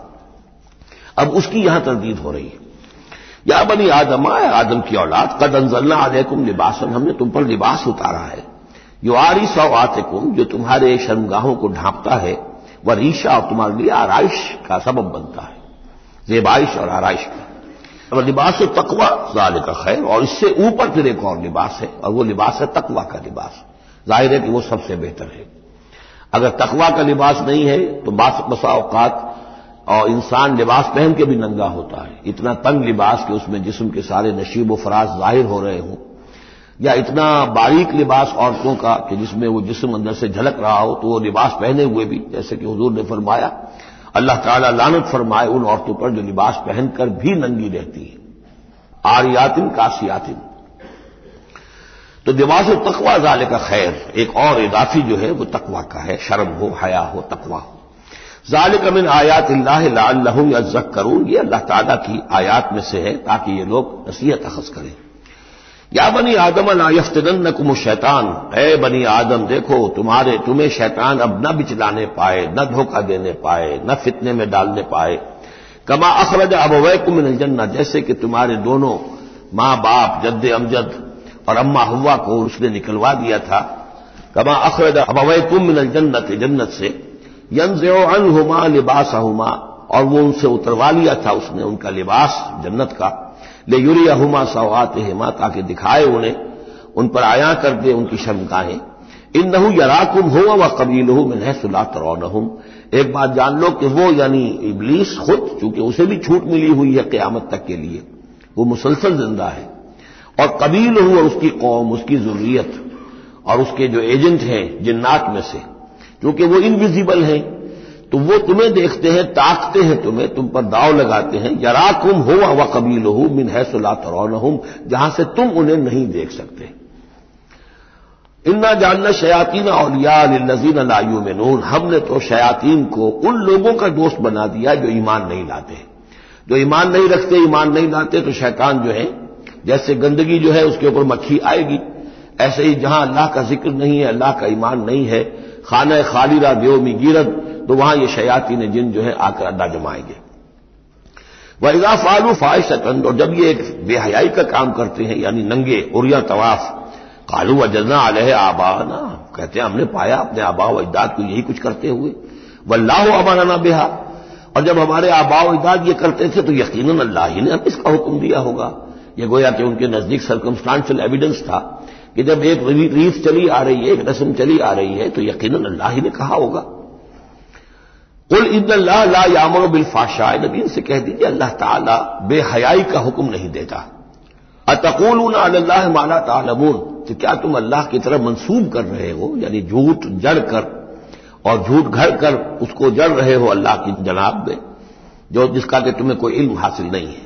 اب اس کی یہاں تردید ہو رہی ہے۔ یا بنی آدم، آدم کی اولاد، قد انزلنا علیکم لباسا، ہم نے تم پر لباس اتارا ہے، یواری سوآتکم، جو تمہارے شرمگاہوں کو ڈھانپتا ہے، وریشا، اور تمہارے لیے آرائش کا سبب بنتا ہے، زیبائش اور آرائش کا، اور لباس تقوی ذالک خیر، اور اس سے اوپر پھر ایک اور لباس ہے، اور وہ لباس ہے تقوی کا لباس، ظاہر ہے کہ وہ سب سے بہتر ہے۔ اگر تقوی کا لباس نہیں ہے تو بسا اوقات اور انسان لباس پہن کے بھی ننگا ہوتا ہے، اتنا تنگ لباس کہ اس میں جسم کے سارے نشیب و فراز ظاہر ہو رہے ہوں، یا اتنا باریک لباس عورتوں کا کہ جس میں وہ جسم اندر سے جھلک رہا ہو، تو وہ لباس پہنے ہوئے بھی، جیسے کہ حضور نے فرمایا اللہ تعالیٰ لعنت فرمائے ان عورتوں پر جو لباس پہن کر بھی ننگی رہتی ہیں، عاریاتن کاسیاتن۔ تو لباس التقوی ذالک خیر، ایک اور اضافی جو ہے وہ تقوی کا ہے، شرم ہو، حیا ہو، تقوی ہو۔ ذالک من آیات اللہ لعلہم یذکرون، یہ اللہ تعالیٰ کی آیات میں سے ہے تاکہ یہ لوگ نصیحت اخذ کریں۔ یا بنی آدم لا یفتننکم الشیطان، اے بنی آدم دیکھو تمہارے تمہیں شیطان اب نہ بچلانے پائے، نہ دھوکہ دینے پائے، نہ فتنے میں ڈالنے پائے، کما اخرج ابویکم من الجنہ، جیسے کہ تمہارے دونوں ماں باپ جد امجد اور اما حوا کو اس نے نکلوا دیا تھا، کما اخرج ابویکم من الجنۃ، جنت سے، ینزع عنہما لباسہما، اور وہ ان سے اتروا لیا تھا اس نے ان کا لباس جنت کا، لیریہما سوآتہما، تاکہ دکھائے انہیں، ان پر عیاں کر دے ان کی شرمگاہیں، انہ یراکم ہو وقبیلہ من حیث لا ترونہم، ایک بات جان لو کہ وہ یعنی ابلیس خود، چونکہ اسے بھی چھوٹ ملی ہوئی ہے قیامت تک کے لیے، وہ مسلسل زندہ ہے، اور قبیل ہو اور اس کی قوم، اس کی ذریت اور اس کے جو ایجنٹ ہیں جنات میں سے، کیونکہ وہ انویزیبل ہیں، تو وہ تمہیں دیکھتے ہیں، تاکتے ہیں تمہیں، تم پر داؤ لگاتے ہیں، یراکم ہوا وقبیلہ من حیث لا ترونہم، جہاں سے تم انہیں نہیں دیکھ سکتے۔ انا جعلنا شیاطین اولیاء للذین لا یؤمنون، ہم نے تو شیاطین کو ان لوگوں کا دوست بنا دیا جو ایمان نہیں لاتے، جو ایمان نہیں رکھتے، ایمان نہیں لاتے، تو شیطان جو ہے جیسے گندگی جو ہے اس کے اوپر مکھی آئے گی، ایسے ہی جہاں اللہ کا ذکر نہیں ہے، اللہ کا ایمان نہیں ہے، خانہ خالی را دیو می گیرد، تو وہاں یہ شیاطین جن جو ہے آ کر اڈا جمائیں گے۔ وَإِذَا فَعَلُوا فَاحِشَةً، اور جب یہ ایک بے حیائی کا کام کرتے ہیں یعنی ننگے عریاں طواف، قالوا وجدنا علیہ آباءنا، کہتے ہیں ہم نے پایا اپنے آباء و اجداد کو یہی کچھ کرتے ہوئے، واللہ امرنا بہا، اور جب ہمارے آباء و اجداد یہ کرتے تھے تو یقیناً اللہ ہی نے ہم اس کا حکم دیا ہوگا۔ یہ گویا کہ ان کے نزدیک سرکمسٹانشل ایویڈنس تھا کہ جب ایک ریت چلی آ رہی ہے، ایک رسم چلی آ رہی ہے، تو یقیناً اللہ ہی نے کہا ہوگا۔ قل ان اللہ لا یامر بالفحشاء، نبی سے کہہ دیجیے اللہ تعالیٰ بے حیائی کا حکم نہیں دیتا۔ اتقولون علی اللہ ما لا تعلمون، تو کیا تم اللہ کی طرف منسوب کر رہے ہو، یعنی جھوٹ جڑ کر اور جھوٹ گھڑ کر اس کو جڑ رہے ہو اللہ کی جناب میں، جو جس کا کہ تمہیں کوئی علم حاصل نہیں ہے۔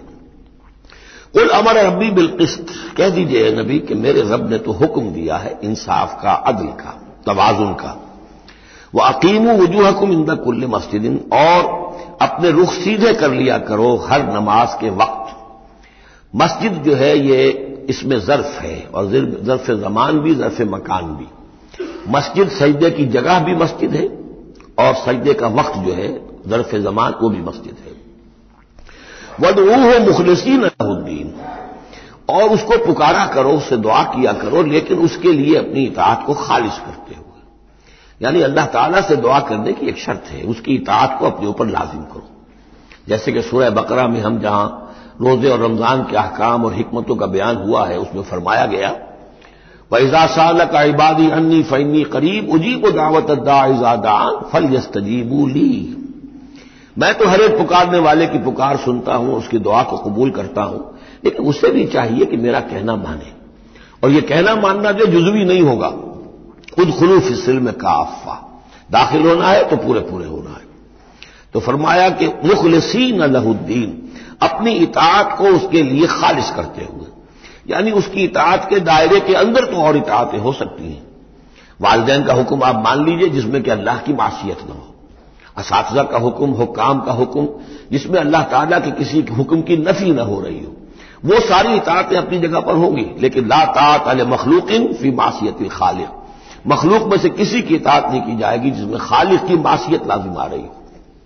قل امر ربی بالقسط، کہہ دیجئے نبی کہ میرے رب نے تو حکم دیا ہے انصاف کا، عدل کا، توازن کا۔ وَأَقِيمُوا وُجُوهَكُمْ عِنْدَ كُلِّ مَسْجِدٍ، اور اپنے رخ سیدھے کر لیا کرو ہر نماز کے وقت۔ مسجد جو ہے یہ اس میں ظرف ہے، اور ظرف زمان بھی، ظرف مکان بھی۔ مسجد سجدے کی جگہ بھی مسجد ہے، اور سجدے کا وقت جو ہے ظرف زمان وہ بھی مسجد ہے۔ وَادْعُوهُ مُخْلِصِينَ لَهُ الدِّينَ، اور اس کو پکارا کرو، اس سے دعا کیا کرو، لیکن اس کے لیے اپنی اطاعت کو خالص کرتے ہوئے، یعنی اللہ تعالیٰ سے دعا کرنے کی ایک شرط ہے، اس کی اطاعت کو اپنے اوپر لازم کرو۔ جیسے کہ سورہ بقرہ میں ہم جہاں روزے اور رمضان کے احکام اور حکمتوں کا بیان ہوا ہے، اس میں فرمایا گیا وَإِذَا سَأَلَكَ عِبَادِي عَنِّي فَإِنِّي قَرِيبٌ أُجِيبُ دَعْوَةَ الدَّاعِ إِذَا دَعَانِ فَلْيَسْتَجِيبُوا لِي، میں تو ہر ایک پکارنے والے کی پکار سنتا ہوں، اس کی دعا کو قبول کرتا ہوں، لیکن اسے بھی چاہیے کہ میرا کہنا مانے، اور یہ کہنا ماننا جو جزوی نہیں ہوگا، ادخلوا فی السلم کافہ، داخل ہونا ہے تو پورے پورے ہونا ہے۔ تو فرمایا کہ مخلصین لہ الدین، اپنی اطاعت کو اس کے لیے خالص کرتے ہوئے، یعنی اس کی اطاعت کے دائرے کے اندر تو اور اطاعتیں ہو سکتی ہیں، والدین کا حکم آپ مان لیجئے جس میں کہ اللہ کی معصیت نہ ہو، اساتذہ کا حکم، حکام کا حکم جس میں اللہ تعالیٰ کے کسی حکم کی نفی نہ ہو رہی ہو، وہ ساری اطاعتیں اپنی جگہ پر ہوں گی، لیکن لا طاعۃ لمخلوق فی معصیت الخالق، مخلوق میں سے کسی کی اطاعت نہیں کی جائے گی جس میں خالق کی معصیت لازم آ رہی ہو۔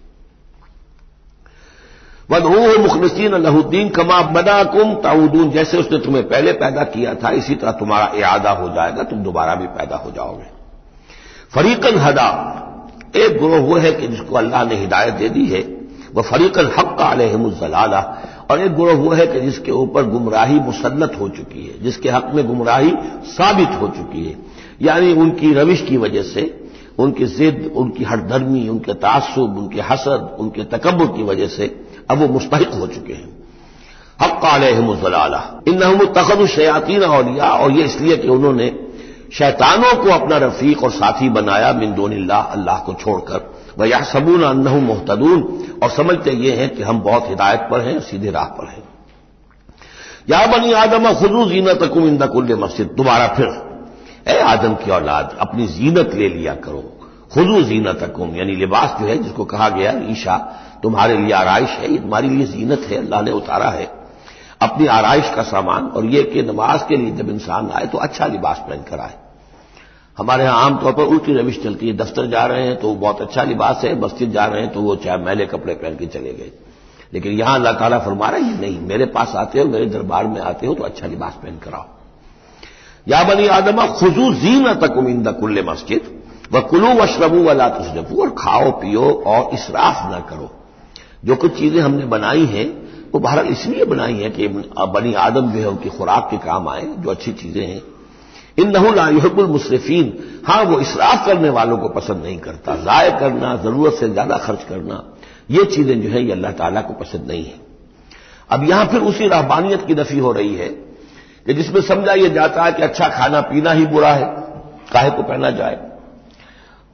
وَادْعُوهُ مُخْلِصِينَ لَهُ الدِّينَ كَمَا بَدَأَكُمْ تَعُودُونَ، جیسے اس نے تمہیں پہلے پیدا کیا تھا اسی طرح تمہارا اعادہ ہو جائے گا، تم دوبارہ بھی پیدا ہو جاؤ گے۔ فَرِيقًا هَدَىٰ، ایک گروہ وہ ہے کہ جس کو اللہ نے ہدایت دے دی ہے، وہ فریقاً حق علیہم الضلالہ، اور ایک گروہ وہ ہے کہ جس کے اوپر گمراہی مسلط ہو چکی ہے، جس کے حق میں گمراہی ثابت ہو چکی ہے، یعنی ان کی روش کی وجہ سے، ان کی ضد، ان کی ہٹ دھرمی، ان کے تعصب، ان کے حسد، ان کے تکبر کی وجہ سے اب وہ مستحق ہو چکے ہیں۔ حق علیہم الضلالہ انہم اتخذوا الشیاطین اولیاء، اور یہ اس لیے کہ انہوں نے شیطانوں کو اپنا رفیق اور ساتھی بنایا من دون اللہ، اللہ کو چھوڑ کر، وَيَحْسَبُونَ أَنَّهُمْ مُهْتَدُونَ، اور سمجھتے یہ ہیں کہ ہم بہت ہدایت پر ہیں، سیدھے راہ پر ہیں۔ یا بنی آدم خذوا زینتکم عند کل مسجد، دوبارہ پھر اے آدم کی اولاد اپنی زینت لے لیا کرو، خذوا زینتکم یعنی لباس جو ہے جس کو کہا گیا عیشا تمہارے لیے آرائش ہے، یہ تمہاری لیے زینت ہے، اللہ نے اتارا ہے اپنی آرائش کا سامان، اور یہ کہ نماز کے لیے جب انسان آئے تو اچھا لباس پہن کر آئے۔ ہمارے ہاں عام طور پر الٹی روش چلتی ہے، دفتر جا رہے ہیں تو وہ بہت اچھا لباس ہے، مسجد جا رہے ہیں تو وہ چاہے میلے کپڑے پہن کے چلے گئے، لیکن یہاں اللہ تعالیٰ فرما رہا ہے یہ نہیں، میرے پاس آتے ہو، میرے دربار میں آتے ہو تو اچھا لباس پہن کر آؤ۔ یا بنی آدم خذوا زینتکم عند کل مسجد وکلوا واشربوا ولا تسرفوا، اور کھاؤ پیو اور اسراف نہ کرو۔ جو کچھ چیزیں ہم نے بنائی ہیں وہ بہرحال اس لیے بنائی ہیں کہ بنی آدم جو ہے ان کی خوراک کے کام آئے، جو اچھی چیزیں ہیں۔ انہ لا یحب المسرفین، ہاں وہ اسراف کرنے والوں کو پسند نہیں کرتا، ضائع کرنا، ضرورت سے زیادہ خرچ کرنا، یہ چیزیں جو ہے یہ اللہ تعالیٰ کو پسند نہیں ہیں۔ اب یہاں پھر اسی رہبانیت کی نفی ہو رہی ہے کہ جس میں سمجھا یہ جاتا ہے کہ اچھا کھانا پینا ہی برا ہے، کاہے کو پہنا جائے،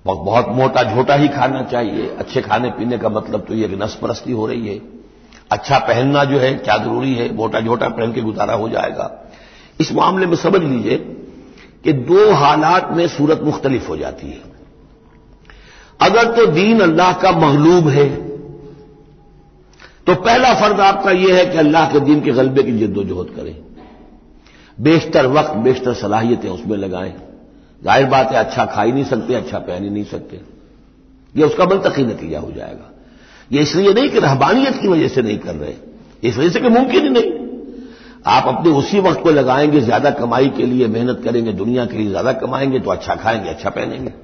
بہت موٹا جھوٹا ہی کھانا چاہیے. اچھے کھانے پینے کا مطلب تو یہ کہ نس پرستی ہو رہی ہے. اچھا پہننا جو ہے کیا ضروری ہے, موٹا جھوٹا پہن کے گزارا ہو جائے گا. اس معاملے میں سمجھ لیجئے کہ دو حالات میں صورت مختلف ہو جاتی ہے. اگر تو دین اللہ کا مغلوب ہے تو پہلا فرض آپ کا یہ ہے کہ اللہ کے دین کے غلبے کی جد و جہد کریں, بیشتر وقت بیشتر صلاحیتیں اس میں لگائیں. ظاہر بات ہے اچھا کھا ہی نہیں سکتے, اچھا پہن ہی نہیں سکتے, یہ اس کا منطقی نتیجہ ہو جائے گا. یہ اس لیے نہیں کہ رہبانیت کی وجہ سے نہیں کر رہے, اس وجہ سے کہ ممکن ہی نہیں. آپ اپنے اسی وقت کو لگائیں گے زیادہ کمائی کے لیے, محنت کریں گے دنیا کے لیے, زیادہ کمائیں گے تو اچھا کھائیں گے, اچھا پہنیں گے.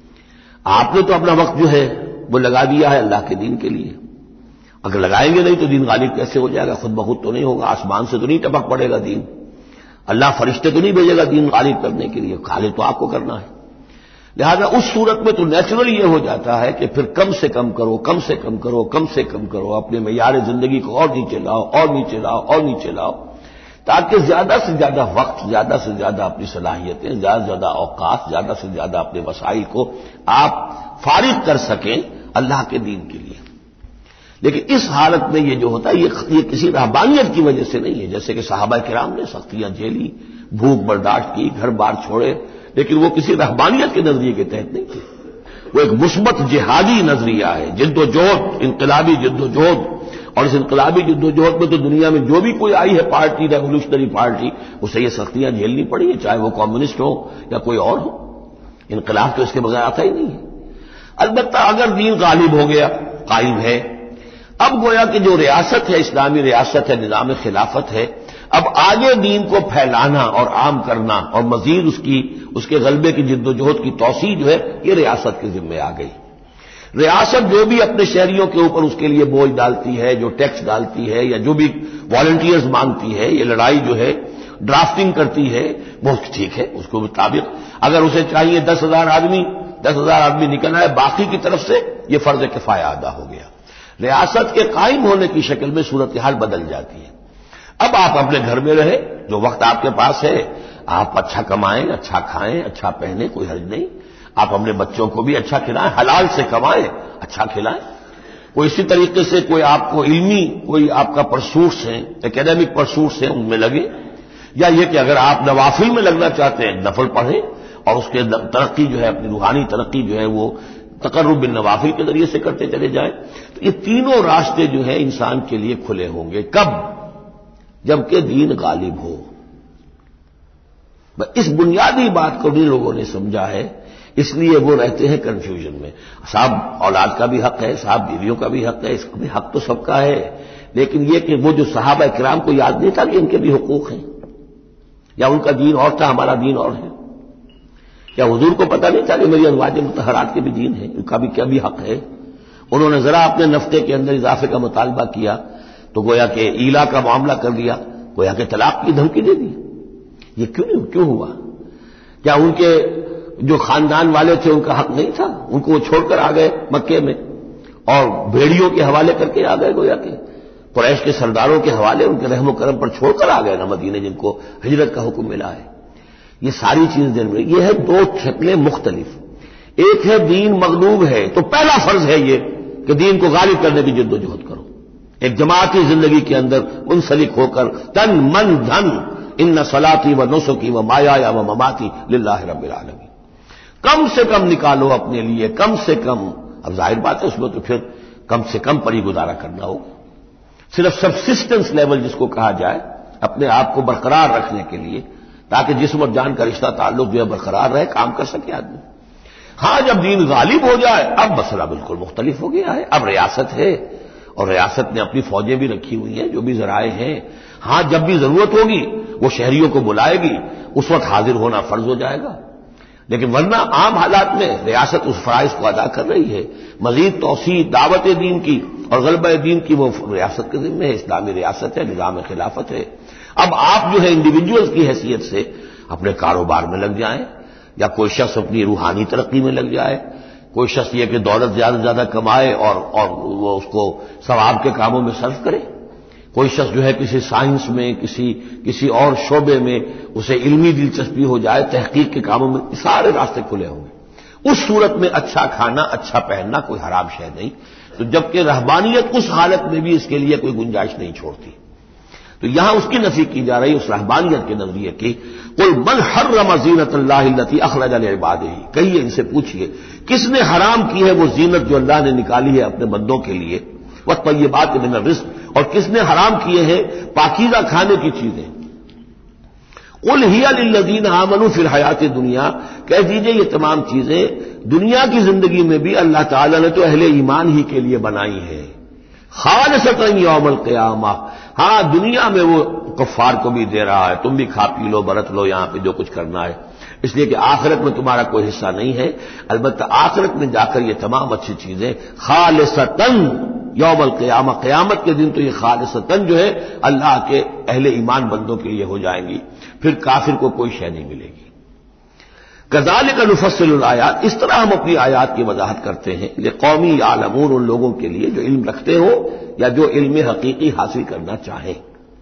آپ نے تو اپنا وقت جو ہے وہ لگا دیا ہے اللہ کے دین کے لیے. اگر لگائیں گے نہیں تو دین غالب کیسے ہو جائے گا؟ خود بخود تو نہیں ہوگا, آسمان سے تو نہیں ٹپک پڑے گا دین, اللہ فرشتے تو نہیں بھیجے گا دین غالب کرنے کے لیے, غالب تو آپ کو کرنا ہے. لہذا اس صورت میں تو نیچرلی یہ ہو جاتا ہے کہ پھر کم سے کم کرو, کم سے کم کرو, کم سے کم کرو, اپنے معیار زندگی کو اور نیچے لاؤ, اور نیچے لاؤ, اور نیچے لاؤ, تاکہ زیادہ سے زیادہ وقت, زیادہ سے زیادہ اپنی صلاحیتیں, زیادہ سے زیادہ اوقات, زیادہ سے زیادہ اپنے وسائل کو آپ فارغ کر سکیں اللہ کے دین کے لیے. لیکن اس حالت میں یہ جو ہوتا ہے یہ کسی رہبانیت کی وجہ سے نہیں ہے. جیسے کہ صحابہ کرام نے سختیاں جھیلی, بھوک برداشت کی, گھر بار چھوڑے, لیکن وہ کسی رہبانیت کے نظریے کے تحت نہیں تھے. وہ ایک مثبت جہادی نظریہ ہے, جد و جہد, انقلابی جد و جہد. اور اس انقلابی جد و جہد میں تو دنیا میں جو بھی کوئی آئی ہے پارٹی, ریولوشنری پارٹی, اسے یہ سختیاں جھیلنی پڑی ہیں, چاہے وہ کمیونسٹ ہو یا کوئی اور ہو. انقلاب تو اس کے بغیر آتا ہی نہیں ہے. البتہ اگر دین غالب ہو گیا, قائم ہے, اب گویا کہ جو ریاست ہے, اسلامی ریاست ہے, نظام خلافت ہے, اب آگے دین کو پھیلانا اور عام کرنا اور مزید اس کی اس کے غلبے کی جد و جہد کی توسیع جو ہے یہ ریاست کے ذمہ آ گئی. ریاست جو بھی اپنے شہریوں کے اوپر اس کے لیے بوجھ ڈالتی ہے, جو ٹیکس ڈالتی ہے, یا جو بھی والنٹیئرز مانگتی ہے, یہ لڑائی جو ہے ڈرافٹنگ کرتی ہے, بہت ٹھیک ہے. اس کے مطابق اگر اسے چاہیے دس ہزار آدمی دس ہزار آدمی نکل آئے, باقی کی طرف سے یہ فرض کفایہ ادا ہو گیا. ریاست کے قائم ہونے کی شکل میں صورتحال بدل جاتی ہے. اب آپ اپنے گھر میں رہیں, جو وقت آپ کے پاس ہے آپ اچھا کمائیں, اچھا کھائیں, اچھا پہنیں, کوئی حرج نہیں. آپ اپنے بچوں کو بھی اچھا کھلائیں, حلال سے کمائیں, اچھا کھلائیں. کوئی اسی طریقے سے کوئی آپ کو علمی کوئی آپ کا پرسوٹس ہیں, اکیڈیمک پرسوٹس ہیں, ان میں لگیں. یا یہ کہ اگر آپ نوافل میں لگنا چاہتے ہیں نفل پڑھیں اور اس کے ترقی جو ہے, اپنی روحانی ترقی جو ہے وہ تقرب بالنوافل کے ذریعے سے کرتے چلے جائیں. تو یہ تینوں راستے جو ہیں انسان کے لیے کھلے ہوں گے. کب؟ جبکہ دین غالب ہو. اس بنیادی بات کو بھی لوگوں نے سمجھا ہے, اس لیے وہ رہتے ہیں کنفیوژن میں. صاحب اولاد کا بھی حق ہے, صاحب بیویوں کا بھی حق ہے, اس کا بھی حق تو سب کا ہے, لیکن یہ کہ وہ جو صحابہ کرام کو یاد نہیں تھا کہ ان کے بھی حقوق ہیں, یا ان کا دین اور تھا, ہمارا دین اور ہے. کیا حضور کو پتہ نہیں تھا کہ میری ازواج مطہرات کے بھی دین ہے, ان کا بھی کیا بھی حق ہے؟ انہوں نے ذرا اپنے نفقے کے اندر اضافے کا مطالبہ کیا تو گویا کہ ایلا کا معاملہ کر دیا, گویا کہ طلاق کی دھمکی دے دی. یہ کیوں نہیں کیوں ہوا؟ کیا ان کے جو خاندان والے تھے ان کا حق نہیں تھا؟ ان کو وہ چھوڑ کر آ گئے مکے میں اور بھیڑیوں کے حوالے کر کے آ گئے, گویا کہ قریش کے سرداروں کے حوالے ان کے رحم و کرم پر چھوڑ کر آ گئے نا مدینے, جن کو ہجرت کا حکم ملا ہے. یہ ساری چیزیں دن میں یہ ہے دو شکلیں مختلف. ایک ہے دین مغلوب ہے تو پہلا فرض ہے یہ کہ دین کو غالب کرنے کی جد و جہد کرو, ایک جماعتی زندگی کے اندر منسلک ہو کر تن من دھن ان صلاتی و نسکی و مایایا و مماتی للہ رب العالمین. کم سے کم نکالو اپنے لیے, کم سے کم. اب ظاہر بات ہے اس میں تو پھر کم سے کم پر ہی گزارا کرنا ہوگا. صرف سبسسٹنس لیول جس کو کہا جائے, اپنے آپ کو برقرار رکھنے کے لیے, تاکہ جسم اور جان کا رشتہ تعلق جو ہے برقرار رہے, کام کر سکے آدمی. ہاں جب دین غالب ہو جائے اب مسئلہ بالکل مختلف ہو گیا ہے. اب ریاست ہے اور ریاست نے اپنی فوجیں بھی رکھی ہوئی ہیں, جو بھی ذرائع ہیں. ہاں جب بھی ضرورت ہوگی وہ شہریوں کو بلائے گی, اس وقت حاضر ہونا فرض ہو جائے گا. لیکن ورنہ عام حالات میں ریاست اس فرائض کو ادا کر رہی ہے. مزید توسیع دعوت دین کی اور غلبہ دین کی وہ ریاست کے ذمہ ہے, اسلامی ریاست ہے, نظام خلافت ہے. اب آپ جو ہے انڈیویجولز کی حیثیت سے اپنے کاروبار میں لگ جائیں, یا کوئی شخص اپنی روحانی ترقی میں لگ جائے, کوئی شخص یہ کہ دولت زیادہ سے زیادہ کمائے اور اور وہ اس کو ثواب کے کاموں میں صرف کرے, کوئی شخص جو ہے کسی سائنس میں, کسی کسی اور شعبے میں اسے علمی دلچسپی ہو جائے, تحقیق کے کاموں میں, سارے راستے کھلے ہوں گے. اس صورت میں اچھا کھانا اچھا پہننا کوئی حرام شے نہیں، تو جبکہ رہبانیت اس حالت میں بھی اس کے لیے کوئی گنجائش نہیں چھوڑتی، تو یہاں اس کی نفی کی جا رہی اس رہبانیت کے نظریے کی۔ قل من حرم زینت اللہ التی اخرج لعبادہ، کہیے ان سے پوچھئے کس نے حرام کی ہے وہ زینت جو اللہ نے نکالی ہے اپنے بندوں کے لیے، والطیبات من الرزق، اور کس نے حرام کیے ہیں پاکیزہ کھانے کی چیزیں۔ قل ہی للذین آمنوا فی الحیات دنیا، کہہ دیجئے یہ تمام چیزیں دنیا کی زندگی میں بھی اللہ تعالیٰ نے تو اہل ایمان ہی کے لیے بنائی ہیں، خالصۃ یوم القیامہ، ہاں دنیا میں وہ کفار کو بھی دے رہا ہے، تم بھی کھا پی لو برت لو یہاں پہ جو کچھ کرنا ہے، اس لیے کہ آخرت میں تمہارا کوئی حصہ نہیں ہے، البتہ آخرت میں جا کر یہ تمام اچھی چیزیں خالصتاً یوم القیامہ، قیامت کے دن تو یہ خالصتاً جو ہے اللہ کے اہل ایمان بندوں کے لیے ہو جائیں گی، پھر کافر کو کوئی شے نہیں ملے گی۔ کذالک نفصل الآیات، اس طرح ہم اپنی آیات کی وضاحت کرتے ہیں لقومی یعلمون، ان لوگوں کے لیے جو علم رکھتے ہو یا جو علم حقیقی حاصل کرنا چاہیں۔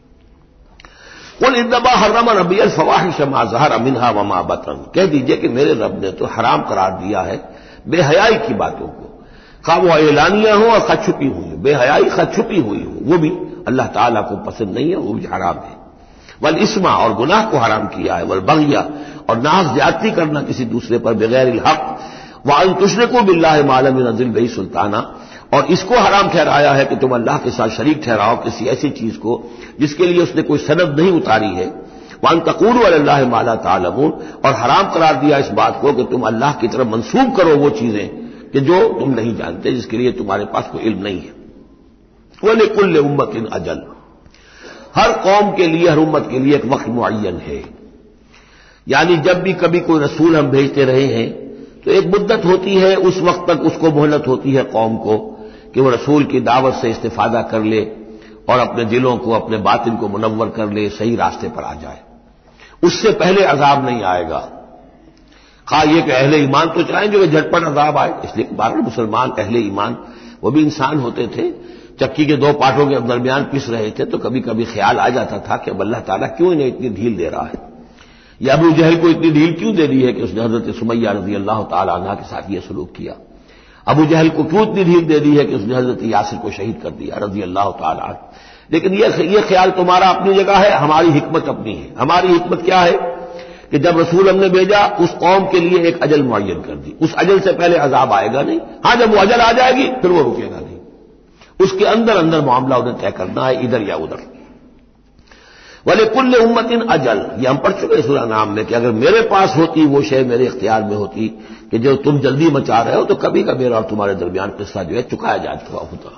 قل انما حرم ربی الفواحش ما ظہر منها وما بطن، کہہ دیجئے کہ میرے رب نے تو حرام قرار دیا ہے بے حیائی کی باتوں کو، خواہ وہ اعلانیہ ہو اور خواہ چھپی ہوئی، بے حیائی خواہ چھپی ہوئی ہو، وہ بھی اللہ تعالیٰ کو پسند نہیں ہے، وہ بھی حرام ہے۔ والاسم، اور گناہ کو حرام کیا ہے، والبغی، اور ناز زیادتی کرنا کسی دوسرے پر بغیر الحق، وان تشرکوا باللہ ما لم ينزل بہ سلطانا، اور اس کو حرام ٹھہرایا ہے کہ تم اللہ کے ساتھ شریک ٹھہراؤ کسی ایسی چیز کو جس کے لیے اس نے کوئی سند نہیں اتاری ہے، وان تقولوا علی اللہ ما لا تعلمون، اور حرام قرار دیا اس بات کو کہ تم اللہ کی طرف منسوب کرو وہ چیزیں کہ جو تم نہیں جانتے، جس کے لیے تمہارے پاس کوئی علم نہیں ہے۔ وَلِكُلِّ أُمَّةٍ أَجَلٌ، ہر قوم کے لیے، ہر امت کے لیے ایک وقت معین ہے، یعنی جب بھی کبھی کوئی رسول ہم بھیجتے رہے ہیں تو ایک مدت ہوتی ہے، اس وقت تک اس کو مہلت ہوتی ہے قوم کو کہ وہ رسول کی دعوت سے استفادہ کر لے اور اپنے دلوں کو، اپنے باطن کو منور کر لے، صحیح راستے پر آ جائے، اس سے پہلے عذاب نہیں آئے گا۔ خواہ یہ کہ اہل ایمان تو چاہیں جو کہ جھٹپٹ عذاب آئے، اس لیے بارہ مسلمان اہل ایمان وہ بھی انسان ہوتے تھے، چکی کے دو پاٹوں کے درمیان پس رہے تھے تو کبھی کبھی خیال آ جاتا تھا کہ اب اللہ تعالیٰ کیوں انہیں اتنی ڈھیل دے رہا ہے، یا ابو جہل کو اتنی ڈھیل کیوں دے دی ہے کہ اس نے حضرت سمیہ رضی اللہ تعالی عنہ کے ساتھ یہ سلوک کیا، ابو جہل کو کیوں اتنی ڈھیل دے دی ہے کہ اس نے حضرت یاسر کو شہید کر دیا رضی اللہ تعالی عنہ۔ لیکن یہ یہ خیال تمہارا اپنی جگہ ہے، ہماری حکمت اپنی ہے۔ ہماری حکمت کیا ہے کہ جب رسول ہم نے بھیجا اس قوم کے لیے ایک اجل معین کر دی، اس اجل سے پہلے عذاب آئے گا نہیں، ہاں جب وہ اجل آ جائے گی پھر وہ رکے گا نہیں، اس کے اندر اندر معاملہ انہیں طے کرنا ہے، ادھر یا ادھر۔ وَلِكُلِّ أُمَّةٍ أَجَلٌ، یہ ہم پڑھ چکے سورہ نام میں کہ اگر میرے پاس ہوتی وہ شے، میرے اختیار میں ہوتی کہ جو تم جلدی مچا رہے ہو تو کبھی کا میرا اور تمہارے درمیان قصہ جو ہے چکایا جا چکا ہوتا۔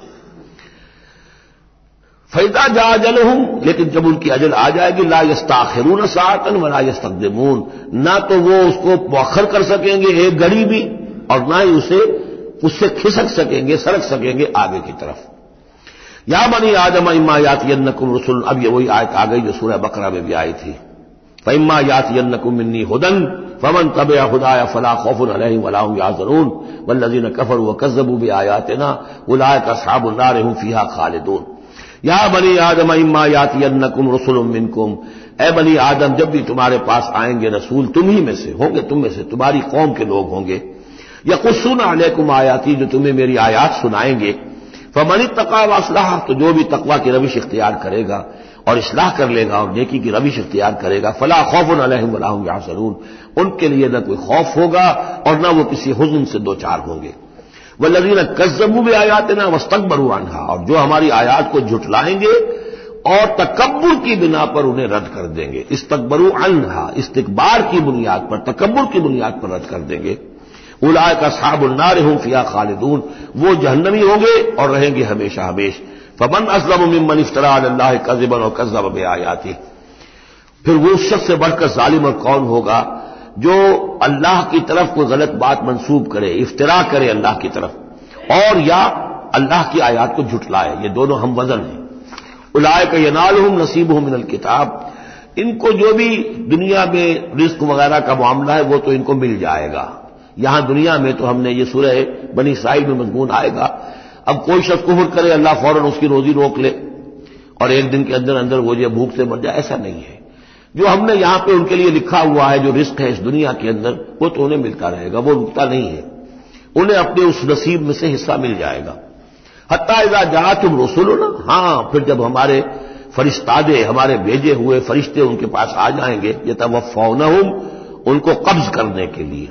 فَإِذَا جَاءَ أَجَلُهُمْ، لیکن جب ان کی اجل آ جائے گی، لَا يَسْتَأْخِرُونَ سَاعَةً وَلَا يَسْتَقْدِمُونَ، نہ تو وہ اس کو مؤخر کر سکیں گے ایک گھڑی بھی، اور نہ ہی اسے اس سے کھسک سکیں گے، سرک سکیں گے آگے کی طرف۔ یا بنی آدم اما یاتینکم رسل، اب یہ وہی آیت آ گئی جو سورہ بقرہ میں بھی آئی تھی، فاما یاتینکم منی ھدی فمن تبع ھدایا فلا خوف علیہم ولا هم یحزنون والذین کفروا وکذبوا بآیاتنا اولئک اصحاب النار هم فیہا خالدون۔ یا بنی آدم اما یاتینکم رسل منکم، اے بنی آدم جب بھی تمہارے پاس آئیں گے رسول، تم ہی میں سے ہوں گے، تم میں سے تمہاری قوم کے لوگ ہوں گے، یقصون علیکم آیاتی، جو تمہیں میری آیات سنائیں گے، فمن اتقى واصلح، تو جو بھی تقوی کی روش اختیار کرے گا اور اصلاح کر لے گا اور نیکی کی روش اختیار کرے گا، فلا خوف علیہم ولا هم یحزنون، ان کے لیے نہ کوئی خوف ہوگا اور نہ وہ کسی حزن سے دوچار ہوں گے۔ والذین کذبوا بآیاتنا واستکبروا عنہا، اور جو ہماری آیات کو جھٹلائیں گے اور تکبر کی بنا پر انہیں رد کر دیں گے، استکبروا عنہا، استکبار کی بنیاد پر، تکبر کی بنیاد پر رد کر دیں گے، اولئک اصحاب النار هم فیہا خالدون، وہ جہنمی ہوں گے اور رہیں گے ہمیشہ ہمیش۔ فمن اظلم ممن افتری علی اللہ کذبا وکذب بآیاتہ، پھر وہ اس شخص سے بڑھ کر ظالم اور کون ہوگا جو اللہ کی طرف کوئی غلط بات منسوب کرے، افترا کرے اللہ کی طرف، اور یا اللہ کی آیات کو جھٹلائے، یہ دونوں ہم وزن ہیں۔ اولئک ینالہم نصیبہم من الکتاب، ان کو جو بھی دنیا میں رزق وغیرہ کا معاملہ ہے وہ تو ان کو مل جائے گا، یہاں دنیا میں تو ہم نے یہ سورہ بنی اسرائیل میں مضمون آئے گا، اب کوئی شخص کفر کرے اللہ فوراً اس کی روزی روک لے اور ایک دن کے اندر اندر وہ یہ بھوک سے مر جائے، ایسا نہیں ہے۔ جو ہم نے یہاں پہ ان کے لیے لکھا ہوا ہے جو رزق ہے اس دنیا کے اندر وہ تو انہیں ملتا رہے گا، وہ رکتا نہیں ہے، انہیں اپنے اس نصیب میں سے حصہ مل جائے گا۔ حتی اذا جاءتم رسلنا، ہاں پھر جب ہمارے فرشتادے، ہمارے بھیجے ہوئے فرشتے ان کے پاس آ جائیں گے، یتوفونہم، ان کو قبض کرنے کے لیے،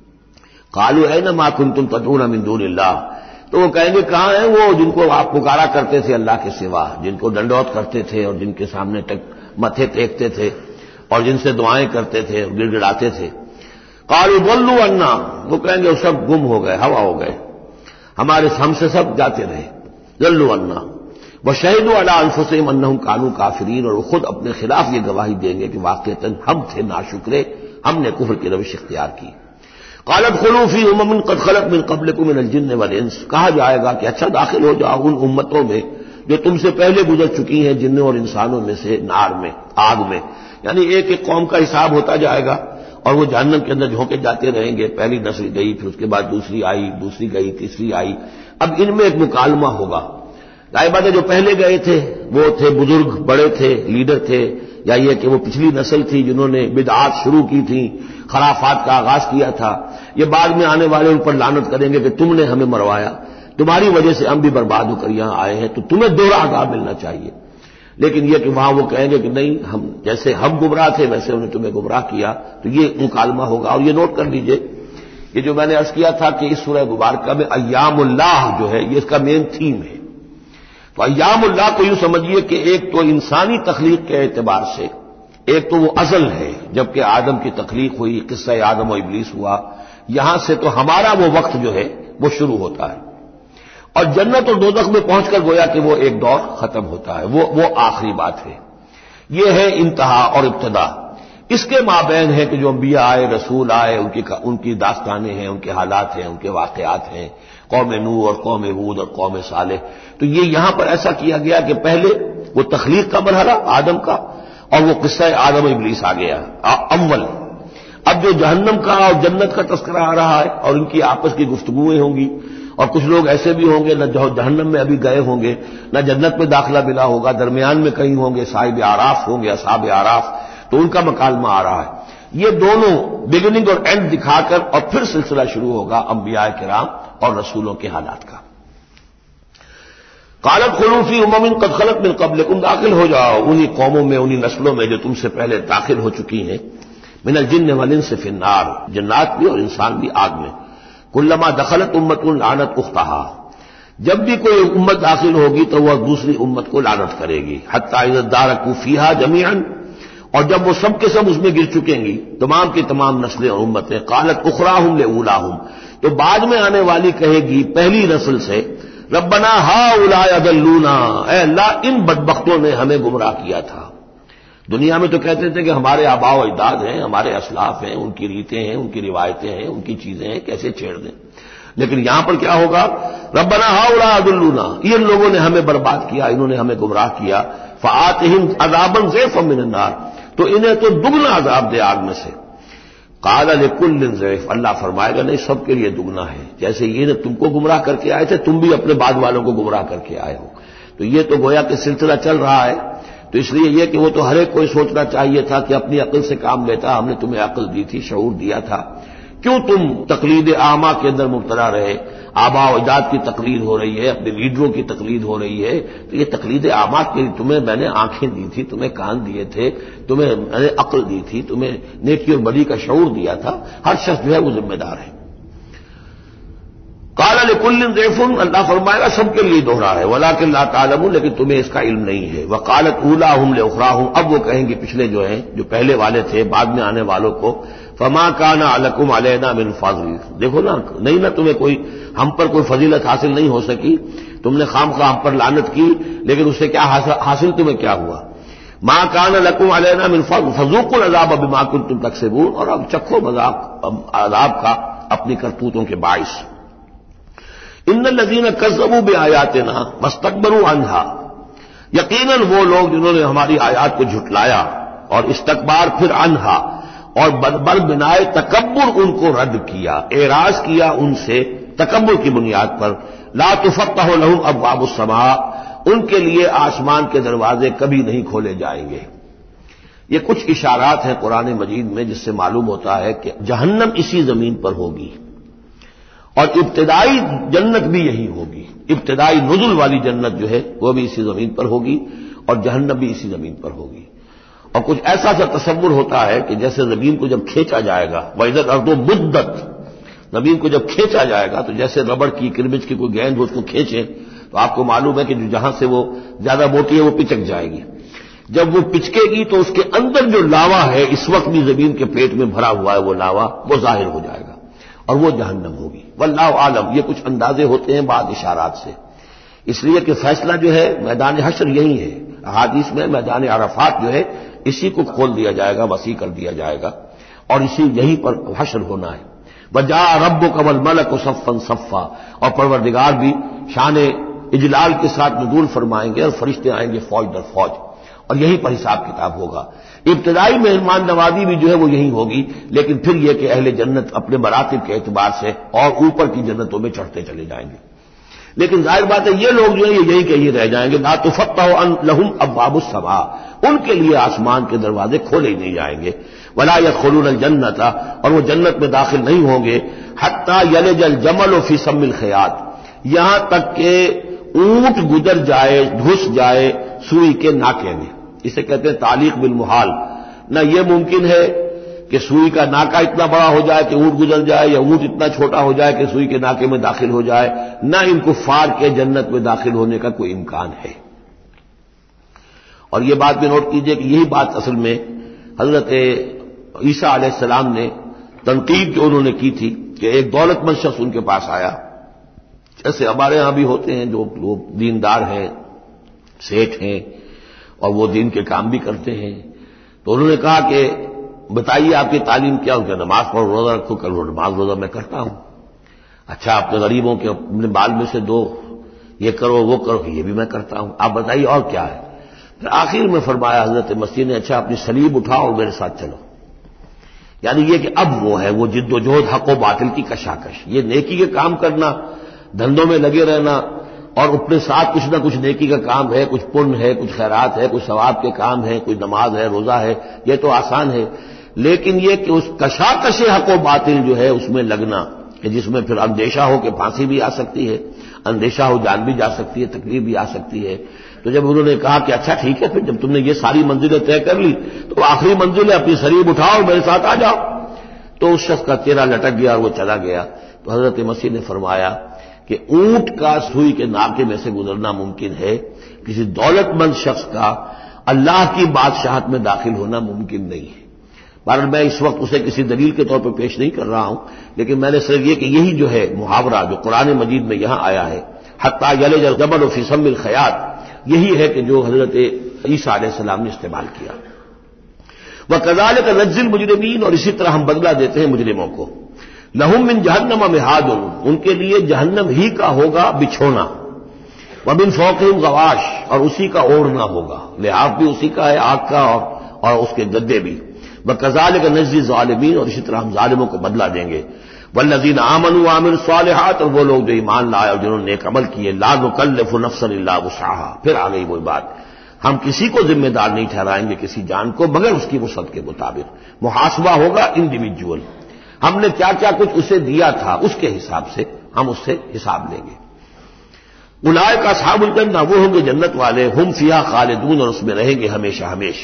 قالوا این ما کنتم تدعون من دون اللہ، تو وہ کہیں گے کہاں ہیں وہ جن کو آپ پکارا کرتے تھے اللہ کے سوا، جن کو ڈنڈوت کرتے تھے اور جن کے سامنے تک متھے ٹیکتے تھے اور جن سے دعائیں کرتے تھے اور گڑ گڑاتے تھے۔ قالوا ضلوا عنا، وہ کہیں گے وہ سب گم ہو گئے، ہوا ہو گئے، ہمارے ہم سے سب جاتے رہے، ضلوا عنا وشہدوا علی انفسہم انہم کانوا کافرین، اور وہ خود اپنے خلاف یہ گواہی دیں گے کہ واقعتاً ہم تھے ناشکرے، ہم نے کفر کی روش اختیار کی۔ قالت خلوا فی امم قد خلت من قبلکم من الجن والانس، کہا جائے گا کہ اچھا داخل ہو جاؤ ان امتوں میں جو تم سے پہلے گزر چکی ہیں جنوں اور انسانوں میں سے، نار میں، آگ میں، یعنی ایک ایک قوم کا حساب ہوتا جائے گا اور وہ جہنم کے اندر جھونکے جاتے رہیں گے، پہلی نسل گئی، پھر اس کے بعد دوسری آئی، دوسری گئی، تیسری آئی، اب ان میں ایک مکالمہ ہوگا۔ ظاہر بات ہے جو پہلے گئے تھے وہ تھے بزرگ، بڑے تھے، لیڈر تھے، یا یہ کہ وہ پچھلی نسل تھی جنہوں نے بدعات شروع کی تھی، خرافات کا آغاز کیا تھا، یہ بعد میں آنے والے ان پر لعنت کریں گے کہ تم نے ہمیں مروایا، تمہاری وجہ سے ہم بھی برباد ہو کر یہاں آئے ہیں، تو تمہیں دوہرا عذاب ملنا چاہیے۔ لیکن یہ کہ وہاں وہ کہیں گے کہ نہیں، ہم جیسے ہم گمراہ تھے ویسے انہوں نے تمہیں گمراہ کیا، تو یہ مکالمہ ہوگا۔ اور یہ نوٹ کر لیجئے، یہ جو میں نے عرض کیا تھا کہ اس سورہ مبارکہ میں ایام اللہ جو ہے یہ اس کا مین تھیم ہے، تو ایام اللہ کو یوں سمجھیے کہ ایک تو انسانی تخلیق کے اعتبار سے ایک تو وہ ازل ہے، جبکہ آدم کی تخلیق ہوئی، قصہ آدم و ابلیس ہوا، یہاں سے تو ہمارا وہ وقت جو ہے وہ شروع ہوتا ہے، اور جنت اور دوزخ میں پہنچ کر گویا کہ وہ ایک دور ختم ہوتا ہے، وہ وہ آخری بات ہے۔ یہ ہے انتہا اور ابتدا۔ اس کے مابین ہے کہ جو انبیاء آئے، رسول آئے، ان کی ان کی داستانیں ہیں، ان کے حالات ہیں، ان کے واقعات ہیں، قوم نوح اور قوم ہود اور قوم صالح۔ تو یہ یہاں پر ایسا کیا گیا کہ پہلے وہ تخلیق کا مرحلہ آدم کا، اور وہ قصہ آدم و ابلیس آ گیا اول۔ اب جو جہنم کا اور جنت کا تذکرہ آ رہا ہے اور ان کی آپس کی گفتگویں ہوں گی، اور کچھ لوگ ایسے بھی ہوں گے نہ جو جہنم میں ابھی گئے ہوں گے، نہ جنت میں داخلہ ملا ہوگا، درمیان میں کہیں ہوں گے، صاحب آراف ہوں گے، اصحاب آراف، تو ان کا مکالمہ آ رہا ہے۔ یہ دونوں بگننگ اور اینڈ دکھا کر اور پھر سلسلہ شروع ہوگا انبیاء کرام اور رسولوں کے حالات کا۔ قالت خلوا فی امم قد خلت من قبلکم، داخل ہو جاؤ انہی قوموں میں، انہی نسلوں میں جو تم سے پہلے داخل ہو چکی ہیں، من الجن والانس فی النار، جنات بھی اور انسان بھی آگ میں، کلما دخلت امت لعنت اختہا، جب بھی کوئی امت داخل ہوگی تو وہ دوسری امت کو لعنت کرے گی، حتی اذا ادارکوا فیہا جمیعا، اور جب وہ سب کے سب اس میں گر چکیں گی، تمام کی تمام نسلیں اور امتیں، قالت اخراہم لاولاہم، تو بعد میں آنے والی کہے گی پہلی نسل سے، ربنا ہؤلاء اضلونا، اے اللہ ان بدبختوں نے ہمیں گمراہ کیا تھا۔ دنیا میں تو کہتے تھے کہ ہمارے آباء و اجداد ہیں، ہمارے اسلاف ہیں، ان کی ریتیں ہیں، ان کی روایتیں ہیں، ان کی چیزیں ہیں، کیسے چھیڑ دیں۔ لیکن یہاں پر کیا ہوگا، ربنا ہؤلاء اضلونا، ان لوگوں نے ہمیں برباد کیا، انہوں نے ہمیں گمراہ کیا، فآتہم عذابا ضعفا من النار، تو انہیں تو دگنا عذاب دے آگ میں سے۔ قال لکل ضعف، اللہ فرمائے گا نہیں، سب کے لیے دگنا ہے، جیسے یہ نے تم کو گمراہ کر کے آئے تھے، تم بھی اپنے بعد والوں کو گمراہ کر کے آئے ہو۔ تو یہ تو گویا کہ سلسلہ چل رہا ہے، تو اس لیے یہ کہ وہ تو ہر ایک کو سوچنا چاہیے تھا کہ اپنی عقل سے کام لیتا، ہم نے تمہیں عقل دی تھی، شعور دیا تھا، کیوں تم تقلید اعمیٰ کے اندر مبتلا رہے؟ آباء و اجداد کی تقلید ہو رہی ہے، اپنے لیڈروں کی تقلید ہو رہی ہے، تو یہ تقلید اعمیٰ کے لیے تمہیں میں نے آنکھیں دی تھی، تمہیں کان دیے تھے، تمہیں میں نے عقل دی تھی، تمہیں نیکی اور بدی کا شعور دیا تھا، ہر شخص جو ہے وہ ذمہ دار ہے۔ قال لکل ضعف، اللہ فرمائے گا سب کے لیے دوہرا ہے، ولکن لا تعلمون، لیکن تمہیں اس کا علم نہیں ہے۔ وقالت اولاہم لاخراہم، اب وہ کہیں گے پچھلے جو ہیں، جو پہلے والے تھے، بعد میں آنے والوں کو، فما کان لکم علینا من فضل، دیکھو نا، نہیں نا تمہیں کوئی ہم پر کوئی فضیلت حاصل نہیں ہو سکی، تم نے خام خواہ ہم پر لعنت کی، لیکن اس سے کیا حاصل تمہیں کیا ہوا؟ ما کان لکم علینا من فضل فذوقوا العذاب بما کنتم تکسبون، اور اب چکھو مذاق عذاب کا اپنی کرتوتوں کے باعث۔ ان الذین کذبوا بآیاتنا واستکبروا عنہا، یقیناً وہ لوگ جنہوں نے ہماری آیات کو جھٹلایا اور استکبار پھر عنہا، اور بر بنائے تکبر ان کو رد کیا، اعراض کیا ان سے تکبر کی بنیاد پر، لا تفتح لهم ابواب السماء، ان کے لیے آسمان کے دروازے کبھی نہیں کھولے جائیں گے۔ یہ کچھ اشارات ہیں قرآن مجید میں جس سے معلوم ہوتا ہے کہ جہنم اسی زمین پر ہوگی اور ابتدائی جنت بھی یہی ہوگی. ابتدائی نزل والی جنت جو ہے وہ بھی اسی زمین پر ہوگی اور جہنم بھی اسی زمین پر ہوگی. اور کچھ ایسا سا تصور ہوتا ہے کہ جیسے زمین کو جب کھینچا جائے گا وَإِذَا الْأَرْضُ مُدَّتْ، زمین کو جب کھینچا جائے گا تو جیسے ربڑ کی کرمچ کی کوئی گیند ہو اس کو کھینچیں تو آپ کو معلوم ہے کہ جو جہاں سے وہ زیادہ موٹی ہے وہ پچک جائے گی. جب وہ پچکے گی تو اس کے اندر جو لاوا ہے اس وقت بھی زمین کے پیٹ میں بھرا ہوا ہے وہ لاوا وہ ظاہر ہو جائے گا اور وہ جہنم ہوگی. واللہ عالم. یہ کچھ اندازے ہوتے ہیں بعض اشارات سے، اس لیے کہ فیصلہ جو ہے میدان حشر یہی ہے. احادیث میں میدان عرفات جو ہے اسی کو کھول دیا جائے گا، وسیع کر دیا جائے گا اور اسی یہیں پر حشر ہونا ہے. وجاء ربک والملک صفا صفا، اور پروردگار بھی شان اجلال کے ساتھ نزول فرمائیں گے اور فرشتے آئیں گے فوج در فوج اور یہیں پر حساب کتاب ہوگا. ابتدائی مہمان نوازی بھی جو ہے وہ یہی ہوگی، لیکن پھر یہ کہ اہل جنت اپنے مراتب کے اعتبار سے اور اوپر کی جنتوں میں چڑھتے چلے جائیں گے. لیکن ظاہر بات ہے یہ لوگ جو ہیں یہ یہی کہ یہ رہ جائیں گے. لا تفتح لهم ابواب السماء، ان کے لیے آسمان کے دروازے کھولے ہی نہیں جائیں گے. ولا يدخلون الجنت، اور وہ جنت میں داخل نہیں ہوں گے. حتی یلج الجمل فی سم الخیاط، یہاں تک کہ اونٹ گزر جائے گھس جائے سوئی کے ناکے میں. اسے کہتے ہیں تعلیق بالمحال. نہ یہ ممکن ہے کہ سوئی کا ناکا اتنا بڑا ہو جائے کہ اونٹ گزر جائے، یا اونٹ اتنا چھوٹا ہو جائے کہ سوئی کے ناکے میں داخل ہو جائے. نہ ان کفار کے جنت میں داخل ہونے کا کوئی امکان ہے. اور یہ بات بھی نوٹ کیجئے کہ یہی بات اصل میں حضرت عیسیٰ علیہ السلام نے تنقید جو انہوں نے کی تھی کہ ایک دولت مند شخص ان کے پاس آیا، جیسے ہمارے ہاں بھی ہوتے ہیں جو لوگ دیندار ہیں، سیٹھ ہیں اور وہ دین کے کام بھی کرتے ہیں. تو انہوں نے کہا کہ بتائیے آپ کی تعلیم کیا ہو؟ کہ نماز پڑھو، روزہ رکھو. کرو نماز روزہ میں کرتا ہوں. اچھا اپنے غریبوں کے اپنے بال میں سے دو، یہ کرو وہ کرو، یہ بھی میں کرتا ہوں. آپ بتائیے اور کیا ہے؟ پھر آخر میں فرمایا حضرت مسیح نے اچھا اپنی صلیب اٹھاؤ اور میرے ساتھ چلو. یعنی یہ کہ اب وہ ہے وہ جد و جہد حق و باطل کی کشاکش، یہ نیکی کے کام کرنا، دھندوں میں لگے رہنا اور اپنے ساتھ کچھ نہ کچھ نیکی کا کام ہے، کچھ پن ہے، کچھ خیرات ہے، کچھ ثواب کے کام ہے، کوئی نماز ہے، روزہ ہے، یہ تو آسان ہے. لیکن یہ کہ اس کشاکش حق و باطل جو ہے اس میں لگنا کہ جس میں پھر اندیشہ ہو کہ پھانسی بھی آ سکتی ہے، اندیشہ ہو جان بھی جا سکتی ہے، تکلیف بھی آ سکتی ہے. تو جب انہوں نے کہا کہ اچھا ٹھیک ہے پھر جب تم نے یہ ساری منزلیں طے کر لی تو آخری منزل ہے اپنی صلیب اٹھاؤ اور میرے ساتھ آ جاؤ. تو اس شخص کا چہرہ لٹک گیا اور وہ چلا گیا. تو حضرت مسیح نے فرمایا کہ اونٹ کا سوئی کے ناکے میں سے گزرنا ممکن ہے، کسی دولت مند شخص کا اللہ کی بادشاہت میں داخل ہونا ممکن نہیں ہے. بہرحال میں اس وقت اسے کسی دلیل کے طور پر پیش نہیں کر رہا ہوں، لیکن میں نے صرف یہ کہ یہی جو ہے محاورہ جو قرآن مجید میں یہاں آیا ہے حتی یلج الجمل فی سم الخیاط، یہی ہے کہ جو حضرت عیسیٰ علیہ السلام نے استعمال کیا. وَكَذَلِكَ نَجْزِي الْمُجْرِمِينَ، اور اسی طرح ہم بدلہ دیتے ہیں مجرموں کو. لَهُم مِّن جَهَنَّمَ مِهَادٌ، ان کے لیے جہنم ہی کا ہوگا بچھونا. وَمِن فَوْقِهِمْ غَوَاشٍ، اور اسی کا اوڑھنا ہوگا. لحاف بھی اسی کا ہے آگ کا اور, اور اس کے گدے بھی. وَكَذَلِكَ نَجْزِي الظَّالِمِينَ، اور اسی طرح ہم ظالموں کو بدلہ دیں گے. وَالَّذِينَ آمَنُوا وَعَمِلُوا الصَّالِحَاتِ، اور وہ لوگ جو ایمان لائے اور جنہوں نے نیک عمل کیے. لَا نُكَلِّفُ نَفْسًا إِلَّا وُسْعَهَا، پھر آ گئی وہی بات، ہم کسی کو ذمہ دار نہیں ٹھہرائیں گے کسی جان کو مگر اس کی وسعت کے مطابق. محاسبہ ہوگا انڈیویجول، ہم نے کیا کیا کچھ اسے دیا تھا اس کے حساب سے ہم اس سے حساب لیں گے. اولئک اصحاب الجنہ، وہ ہوں گے جنت والے. ہم فیہا خالدون، اور اس میں رہیں گے ہمیشہ ہمیشہ.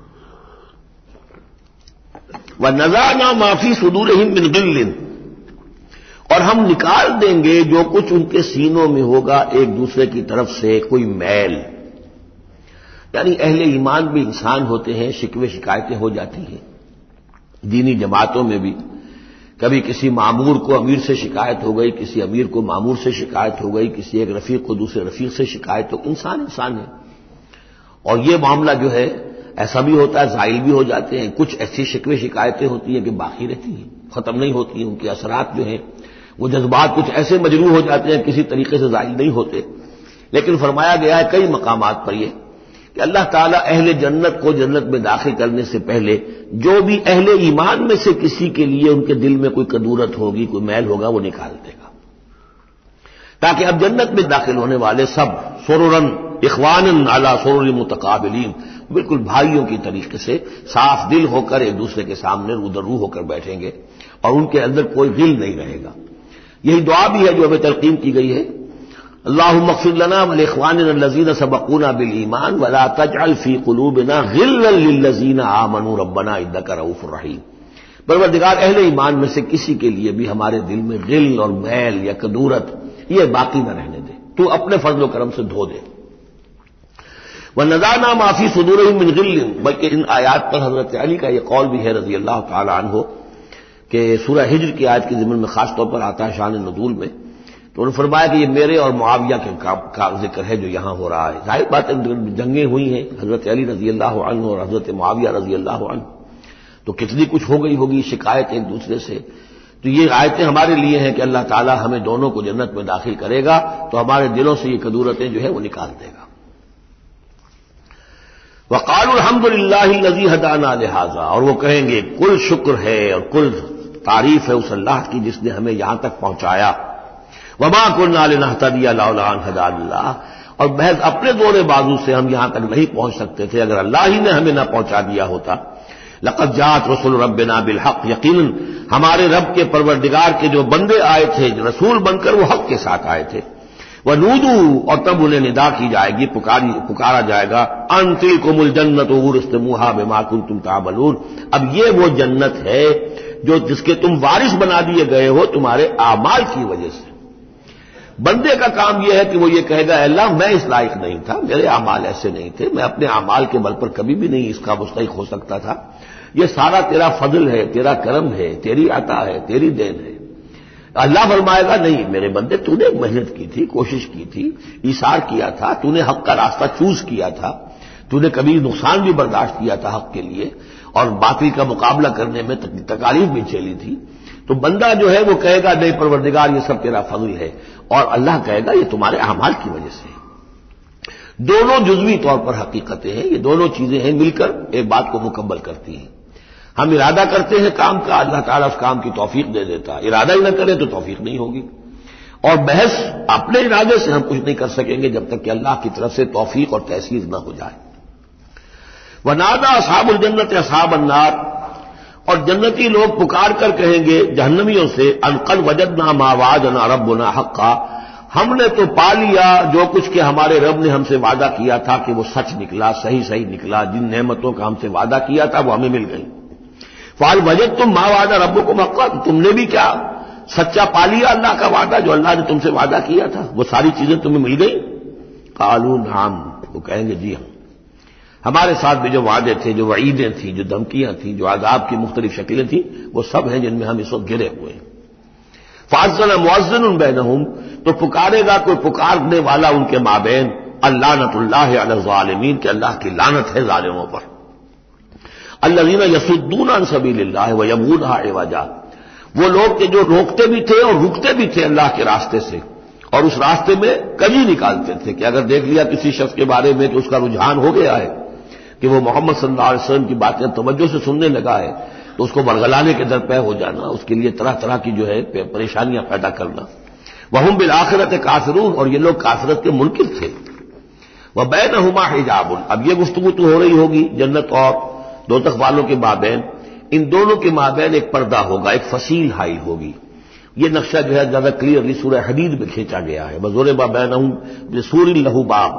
وَنَزَعْنَا مَا فِي صُدُورِهِم مِّن غِلٍّ، اور ہم نکال دیں گے جو کچھ ان کے سینوں میں ہوگا ایک دوسرے کی طرف سے کوئی میل. یعنی اہل ایمان بھی انسان ہوتے ہیں، شکوے شکایتیں ہو جاتی ہیں. دینی جماعتوں میں بھی کبھی کسی معمور کو امیر سے شکایت ہو گئی، کسی امیر کو معمور سے شکایت ہو گئی، کسی ایک رفیق کو دوسرے رفیق سے شکایت ہو. انسان انسان ہے اور یہ معاملہ جو ہے ایسا بھی ہوتا ہے زائل بھی ہو جاتے ہیں. کچھ ایسی شکوے شکایتیں ہوتی ہیں کہ باقی رہتی ہیں، ختم نہیں ہوتی ہیں. ان کے اثرات جو ہیں وہ جذبات کچھ ایسے مجروح ہو جاتے ہیں کسی طریقے سے زائل نہیں ہوتے. لیکن فرمایا گیا ہے کئی مقامات پر یہ کہ اللہ تعالیٰ اہل جنت کو جنت میں داخل کرنے سے پہلے جو بھی اہل ایمان میں سے کسی کے لیے ان کے دل میں کوئی کدورت ہوگی، کوئی میل ہوگا، وہ نکال دے گا، تاکہ اب جنت میں داخل ہونے والے سب سرورن اخوانا علی سرر متقابلین، بالکل بھائیوں کی طریقے سے صاف دل ہو کر ایک دوسرے کے سامنے رو در رو ہو کر بیٹھیں گے اور ان کے اندر کوئی غل نہیں رہے گا۔ یہی دعا بھی ہے جو ہمیں تلقین کی گئی ہے، اللہم اغفر لنا ولاخواننا الذین سبقونا بالایمان ولا تجعل فی قلوبنا غلا للذین آمنوا ربنا انک رؤوف رحیم۔ پروردگار اہل ایمان میں سے کسی کے لیے بھی ہمارے دل میں غل اور میل یا کدورت یہ باقی نہ رہنے دے، تو اپنے فضل و کرم سے دھو دے۔ وَنَزَعْنَا مَا فِي صُدُورِهِم مِّن غِلٍّ، بلکہ ان آیات پر حضرت علی کا یہ قول بھی ہے رضی اللہ تعالی عنہ کہ سورہ ہجر کی آیت کے ضمن میں خاص طور پر آتا ہے شان نزول میں، تو انہوں نے فرمایا کہ یہ میرے اور معاویہ کے کا ذکر ہے جو یہاں ہو رہا ہے۔ ظاہر بات ہے جنگیں ہوئی ہیں حضرت علی رضی اللہ عنہ اور حضرت معاویہ رضی اللہ عنہ، تو کتنی کچھ ہو گئی ہوگی شکایت ایک دوسرے سے، تو یہ آیتیں ہمارے لیے ہیں کہ اللہ تعالیٰ ہمیں دونوں کو جنت میں داخل کرے گا تو ہمارے دلوں سے یہ کدورتیں جو ہے وہ نکال دے گا۔ وقالوا الحمد للہ الذی ہدانا لہذا، اور وہ کہیں گے کل شکر ہے اور کل تعریف ہے اس اللہ کی جس نے ہمیں یہاں تک پہنچایا، وما كنا لنهتدی لولا ان هدانا اللہ، اور محض اپنے زور بازو سے ہم یہاں تک نہیں پہنچ سکتے تھے اگر اللہ ہی نے ہمیں نہ پہنچا دیا ہوتا۔ لقد جاءت رسل ربنا بالحق، یقیناً ہمارے رب کے پروردگار کے جو بندے آئے تھے رسول بن کر وہ حق کے ساتھ آئے تھے۔ وَنُودُوا، اور تب انہیں ندا کی جائے گی، پکاری پکارا جائے گا، أَن تِلْكُمُ الْجَنَّةُ أُورِثْتُمُوهَا بِمَا كُنتُمْ تَعْمَلُونَ، اب یہ وہ جنت ہے جو جس کے تم وارث بنا دیے گئے ہو تمہارے اعمال کی وجہ سے۔ بندے کا کام یہ ہے کہ وہ یہ کہے گا اے اللہ میں اس لائق نہیں تھا، میرے اعمال ایسے نہیں تھے، میں اپنے اعمال کے بل پر کبھی بھی نہیں اس کا مستحق ہو سکتا تھا، یہ سارا تیرا فضل ہے، تیرا کرم ہے، تیری عطا ہے، تیری دین ہے۔ اللہ فرمائے گا نہیں میرے بندے، تو نے محنت کی تھی، کوشش کی تھی، ایثار کیا تھا، تو نے حق کا راستہ چوز کیا تھا، تو نے کبھی نقصان بھی برداشت کیا تھا حق کے لیے اور باطل کا مقابلہ کرنے میں تکالیف بھی جھیلی تھی، تو بندہ جو ہے وہ کہے گا نہیں پروردگار یہ سب تیرا فضل ہے، اور اللہ کہے گا یہ تمہارے اعمال کی وجہ سے۔ دونوں جزوی طور پر حقیقتیں ہیں، یہ دونوں چیزیں ہیں مل کر ایک بات کو مکمل کرتی ہیں۔ ہم ارادہ کرتے ہیں کام کا، اللہ تعالیٰ اس کام کی توفیق دے دیتا، ارادہ ہی نہ کرے تو توفیق نہیں ہوگی، اور بحث اپنے ارادے سے ہم کچھ نہیں کر سکیں گے جب تک کہ اللہ کی طرف سے توفیق اور تحصیل نہ ہو جائے۔ وَنَادَىٰ أَصْحَابُ الْجَنَّةِ أَصْحَابَ النَّارِ، اور جنتی لوگ پکار کر کہیں گے جہنمیوں سے أَن قَدْ وَجَدْنَا مَا وَعَدَنَا رَبُّنَا حَقًّا، ہم نے تو پا لیا جو کچھ کہ ہمارے رب نے ہم سے وعدہ کیا تھا کہ وہ سچ نکلا، صحیح صحیح نکلا، جن نعمتوں کا ہم سے وعدہ کیا تھا وہ ہمیں مل گئی۔ فَهَلْ وَجَدْتُم مَّا وَعَدَ رَبُّكُمْ حَقًّا، تم نے بھی کیا سچا پا لیا اللہ کا وعدہ جو اللہ نے تم سے وعدہ کیا تھا، وہ ساری چیزیں تمہیں مل گئی؟ قالوا نعم، وہ کہیں گے جی ہاں، ہمارے ساتھ بھی جو وعدے تھے، جو وعیدیں تھیں، جو دھمکیاں تھیں، جو عذاب کی مختلف شکلیں تھیں، وہ سب ہیں جن میں ہم اس وقت گرے ہوئے ہیں۔ فَأَذَّنَ مُؤَذِّنٌ بَيْنَهُمْ، تو پکارے گا کوئی پکارنے والا ان کے مابین، اللعنۃ اللہ علی الظالمین، کہ اللہ کی لعنت ہے ظالموں پر۔ الذین یصدون عن سبیل اللہ ویبغونها عوجا، وہ لوگ کہ جو روکتے بھی تھے اور رکتے بھی تھے اللہ کے راستے سے، اور اس راستے میں کجی نکالتے تھے کہ اگر دیکھ لیا کسی شخص کے بارے میں کہ اس کا رجحان ہو گیا ہے کہ وہ محمد صلی اللہ علیہ وسلم کی باتیں توجہ سے سننے لگا ہے، تو اس کو برگلانے کے درپے ہو جانا، اس کے لیے طرح طرح کی جو ہے پریشانیاں پیدا کرنا۔ وہم بالآخرۃ کافرون، اور یہ لوگ کافرت کے منکر تھے۔ وبینہما حجاب، اب یہ گفتگو تو ہو رہی ہوگی جنت اور دوزخ والوں کے مابین، ان دونوں کے مابین ایک پردہ ہوگا، ایک فصیل حائل ہوگی۔ یہ نقشہ جو ہے زیادہ کلیئرلی سورہ حدید میں کھینچا گیا ہے، وَضُرِبَ بَيْنَهُمْ بِسُورٍ لَهُ بَابٌ،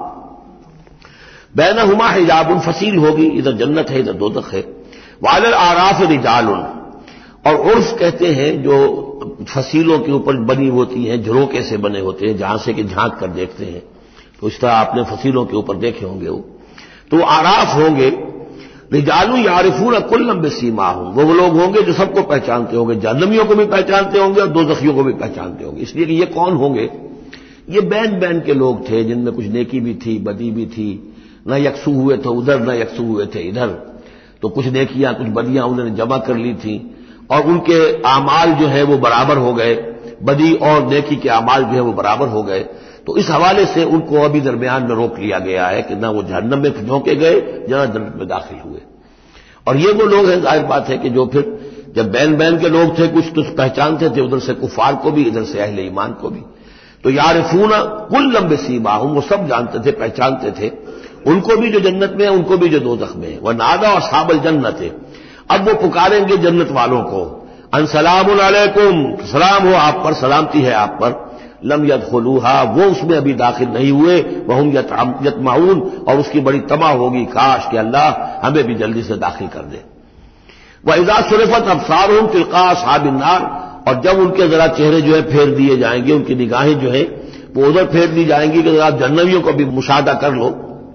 بینہما حجاب، فصیل ہوگی، ادھر جنت ہے ادھر دوزخ ہے۔ وعلی الاعراف رجال، اور عرف کہتے ہیں جو فصیلوں کے اوپر بنی ہوتی ہیں، جھروکے سے بنے ہوتے ہیں جہاں سے کہ جھانک کر دیکھتے ہیں، تو اس طرح آپ نے فصیلوں کے اوپر دیکھے ہوں گے، وہ تو اعراف ہوں گے۔ رجال یعرفون کلا بسیماہم، وہ لوگ ہوں گے جو سب کو پہچانتے ہوں گے، جہنمیوں کو بھی پہچانتے ہوں گے اور دوزخیوں کو بھی پہچانتے ہوں گے۔ اس لیے کہ یہ کون ہوں گے؟ یہ بین بین کے لوگ تھے جن میں کچھ نیکی بھی تھی، بدی بھی تھی، نہ یکسو ہوئے تھے ادھر نہ یکسو ہوئے تھے ادھر، تو کچھ نیکیاں کچھ بدیاں انہوں نے جمع کر لی تھیں، اور ان کے اعمال جو ہے وہ برابر ہو گئے، بدی اور نیکی کے اعمال جو ہے وہ برابر ہو گئے، تو اس حوالے سے ان کو ابھی درمیان میں روک لیا گیا ہے کہ نہ وہ جہنم میں جھونکے گئے نہ جنت میں داخل ہوئے۔ اور یہ وہ لوگ ہیں، ظاہر بات ہے کہ جو پھر جب بین بین کے لوگ تھے کچھ تو پہچانتے تھے ادھر سے کفار کو بھی ادھر سے اہل ایمان کو بھی، تو یعرفون کلا بسیماہم، وہ سب جانتے تھے، پہچانتے تھے ان کو بھی جو جنت میں ہے، ان کو بھی جو دوزخ میں ہے. ونادى اصحاب الجنت، اب وہ پکاریں گے جنت والوں کو، ان سلام علیکم، سلام ہو آپ پر، سلامتی ہے آپ پر. لم يدخلوها، وہ اس میں ابھی داخل نہیں ہوئے. وهم یطمعون، اور اس کی بڑی طمع ہوگی، کاش کہ اللہ ہمیں بھی جلدی سے داخل کر دے. وَإِذَا صُرِفَتْ أَبْصَارُهُمْ تِلْقَاءَ أَصْحَابِ النَّارِ، اور جب ان کے ذرا چہرے جو ہے پھیر دیے جائیں گے، ان کی نگاہیں جو ہیں وہ ادھر پھیر دی جائیں گی کہ ذرا جہنمیوں کو بھی مشاہدہ کر لو.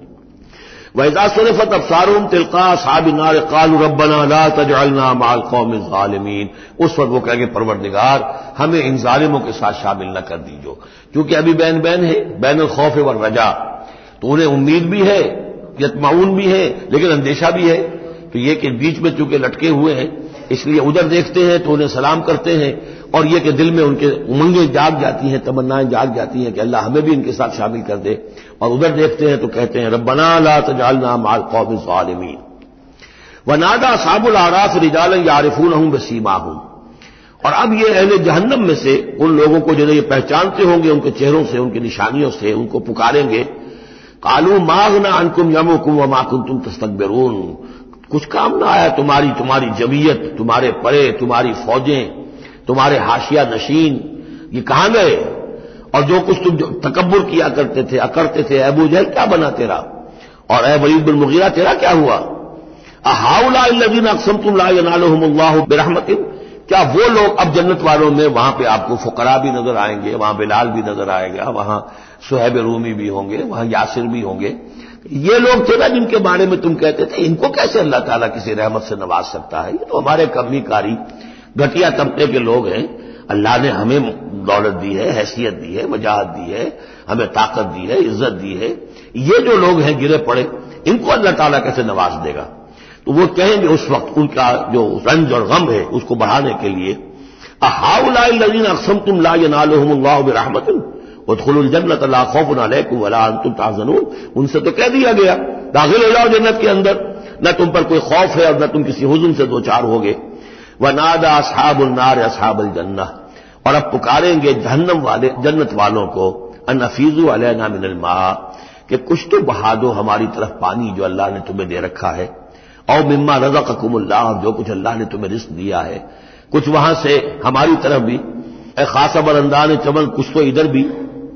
وَإِذَا صُرِفَتْ أَبْصَارُهُمْ تِلْقَاءَ أَصْحَابِ النَّارِ قَالُوا رَبَّنَا لَا تَجْعَلْنَا مَعَ الْقَوْمِ الظَّالِمِينَ، اس وقت وہ کہیں گے پروردگار ہمیں ان ظالموں کے ساتھ شامل نہ کر دیجو. کیونکہ ابھی بین بین ہے، بین الخوف والرجا، تو انہیں امید بھی ہے، یطمعون بھی ہے، لیکن اندیشہ بھی ہے. تو یہ کہ بیچ میں چونکہ لٹکے ہوئے ہیں، اس لیے ادھر دیکھتے ہیں تو انہیں سلام کرتے ہیں، اور یہ کہ دل میں ان کے امنگیں جاگ جاتی ہیں، تمنائیں جاگ جاتی ہیں کہ اللہ ہمیں بھی ان کے ساتھ شامل کر دے. اور ادھر دیکھتے ہیں تو کہتے ہیں ربنا لا تجعلنا مع القوم الظالمین. ونادى اصحاب الاعراف رجالا يعرفونهم بسیماہم، اور اب یہ اہل جہنم میں سے ان لوگوں کو جنہیں یہ پہچانتے ہوں گے ان کے چہروں سے، ان کی نشانیوں سے، ان کو پکاریں گے. قالوا ما اغنى عنكم يومكم وما كنتم تستكبرون، کچھ کام نہ آیا تمہاری تمہاری جمعیت، تمہارے پرے، تمہاری فوجیں، تمہارے حاشیہ نشین، یہ کہاں گئے؟ اور جو کچھ تم جو تکبر کیا کرتے تھے، اکڑتے تھے، ابو جہل کیا بنا تیرا، اور اے ولید بن مغیرہ تیرا کیا ہوا؟ اہؤلاء الذین اقسمتم لا ینالهم اللہ برحمت، کیا وہ لوگ اب جنت والوں میں وہاں پہ آپ کو فقراء بھی نظر آئیں گے، وہاں بلال بھی نظر آئے گا، وہاں صہیب رومی بھی ہوں گے، وہاں یاسر بھی ہوں گے، یہ لوگ تھے نا جن کے بارے میں تم کہتے تھے ان کو کیسے اللہ تعالیٰ کسی رحمت سے نواز سکتا ہے، یہ تو ہمارے کمی کاری گھٹیا طبقے کے لوگ ہیں. اللہ نے ہمیں دولت دی ہے، حیثیت دی ہے، وجاہت دی ہے، ہمیں طاقت دی ہے، عزت دی ہے، یہ جو لوگ ہیں گرے پڑے ان کو اللہ تعالیٰ کیسے نواز دے گا؟ تو وہ کہیں گے اس وقت ان کا جو رنج اور غم ہے اس کو بڑھانے کے لیے اہؤلاء الذین اقسمتم لا ینالهم اللہ برحمت وادخلوا الجنۃ لا خوف علیکم ولا انتم تحزنون، ان سے تو کہہ دیا گیا داخل ہو جاؤ جنت کے اندر، نہ تم پر کوئی خوف ہے اور نہ تم کسی حزن سے دوچار ہوگے. ونادى اصحاب النار اصحاب الجنہ، اور اب پکاریں گے جہنم والے جنت والوں کو ان افیضوا علینا من الماء، کہ کچھ تو بہا دو ہماری طرف پانی جو اللہ نے تمہیں دے رکھا ہے، اور مما رزقکم اللہ، جو کچھ اللہ نے تمہیں رزق دیا ہے کچھ وہاں سے ہماری طرف بھی، اے خاص برندان چمن کچھ تو ادھر بھی.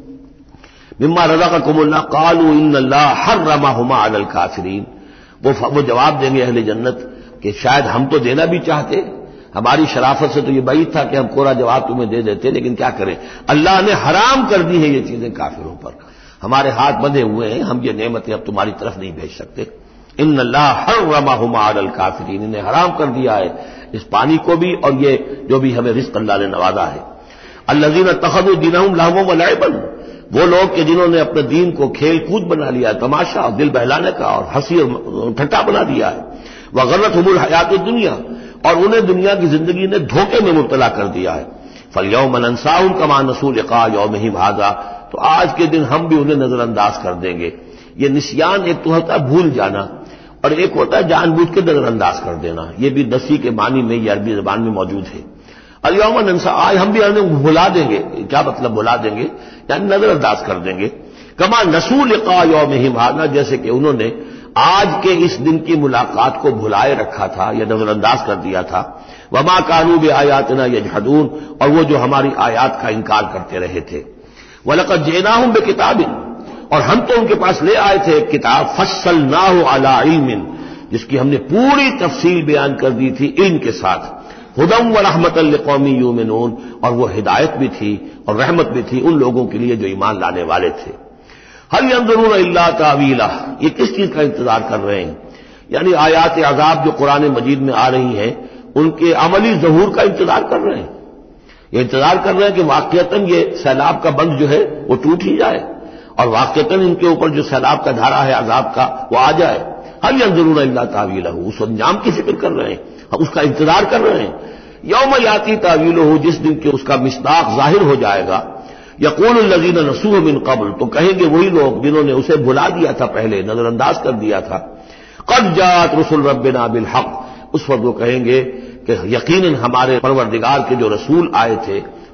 مما رزقکم اللہ قالوا ان اللہ حرمہما علی الکافرین، وہ وہ جواب دیں گے اہل جنت کہ شاید ہم تو دینا بھی چاہتے، ہماری شرافت سے تو یہ بعید تھا کہ ہم کوڑا جواب تمہیں دے دیتے، لیکن کیا کریں اللہ نے حرام کر دی ہیں یہ چیزیں کافروں پر، ہمارے ہاتھ بندھے ہوئے ہیں، ہم یہ نعمتیں اب تمہاری طرف نہیں بھیج سکتے. ان اللہ حرمہما علی الکافرین، انہیں حرام کر دیا ہے اس پانی کو بھی اور یہ جو بھی ہمیں رزق اللہ نے نوازا ہے. الذین اتخذوا دینہم لہوا ولعبا، وہ لوگ کہ جنہوں نے اپنے دین کو کھیل کود بنا لیا، تماشا اور دل بہلانے کا اور ہنسی اور ٹھٹا بنا دیا ہے. وغرتہم الحیات الدنیا، اور انہیں دنیا کی زندگی نے دھوکے میں مبتلا کر دیا ہے. فالیوم ننساہم کما نسوا لقاء یومہم ھذا، تو آج کے دن ہم بھی انہیں نظر انداز کر دیں گے. یہ نسیان ایک تو ہوتا ہے بھول جانا، اور ایک ہوتا ہے جان بوجھ کے نظر انداز کر دینا، یہ بھی نسی کے معنی میں یہ عربی زبان میں موجود ہے. الیوم ننسا، آج ہم بھی انہیں بھلا دیں گے، کیا مطلب بھلا دیں گے؟ یعنی نظر انداز کر دیں گے. کما نسوا لقاء یومہم ھذا، جیسے کہ انہوں نے آج کے اس دن کی ملاقات کو بھلائے رکھا تھا یا نظر انداز کر دیا تھا. وما كانوا بآیاتنا یجحدون، اور وہ جو ہماری آیات کا انکار کرتے رہے تھے. وَلَقَدْ جِئْنَاهُمْ بِكِتَابٍ، اور ہم تو ان کے پاس لے آئے تھے ایک کتاب فصلناہ علی علم، جس کی ہم نے پوری تفصیل بیان کر دی تھی علم کے ساتھ. ہدی ورحمۃ لقوم یؤمنون، اور وہ ہدایت بھی تھی اور رحمت بھی تھی ان لوگوں کے لیے جو ایمان لانے والے تھے. هل ينظرون الا تاویلہ، یہ کس چیز کا انتظار کر رہے ہیں؟ یعنی آیات عذاب جو قرآن مجید میں آ رہی ہیں ان کے عملی ظہور کا انتظار کر رہے ہیں. یہ انتظار کر رہے ہیں کہ واقعتاً یہ سیلاب کا بند جو ہے وہ ٹوٹ ہی جائے، اور واقعتاً ان کے اوپر جو سیلاب کا دھارا ہے عذاب کا وہ آ جائے. هل ينظرون الا تاویلہ، اس انجام کی فکر کر رہے ہیں، اس کا انتظار کر رہے ہیں. یوم یاتی تاویلہ، جس دن کہ اس کا مصداق ظاہر ہو جائے گا. یقول الذین نسوہ من قبل، تو کہیں گے وہی لوگ جنہوں نے اسے بھلا دیا تھا پہلے، نظر انداز کر دیا تھا. قد جاءت رسل ربنا بالحق، اس وقت وہ کہیں گے کہ یقیناً ہمارے پروردگار کے جو رسول آئے تھے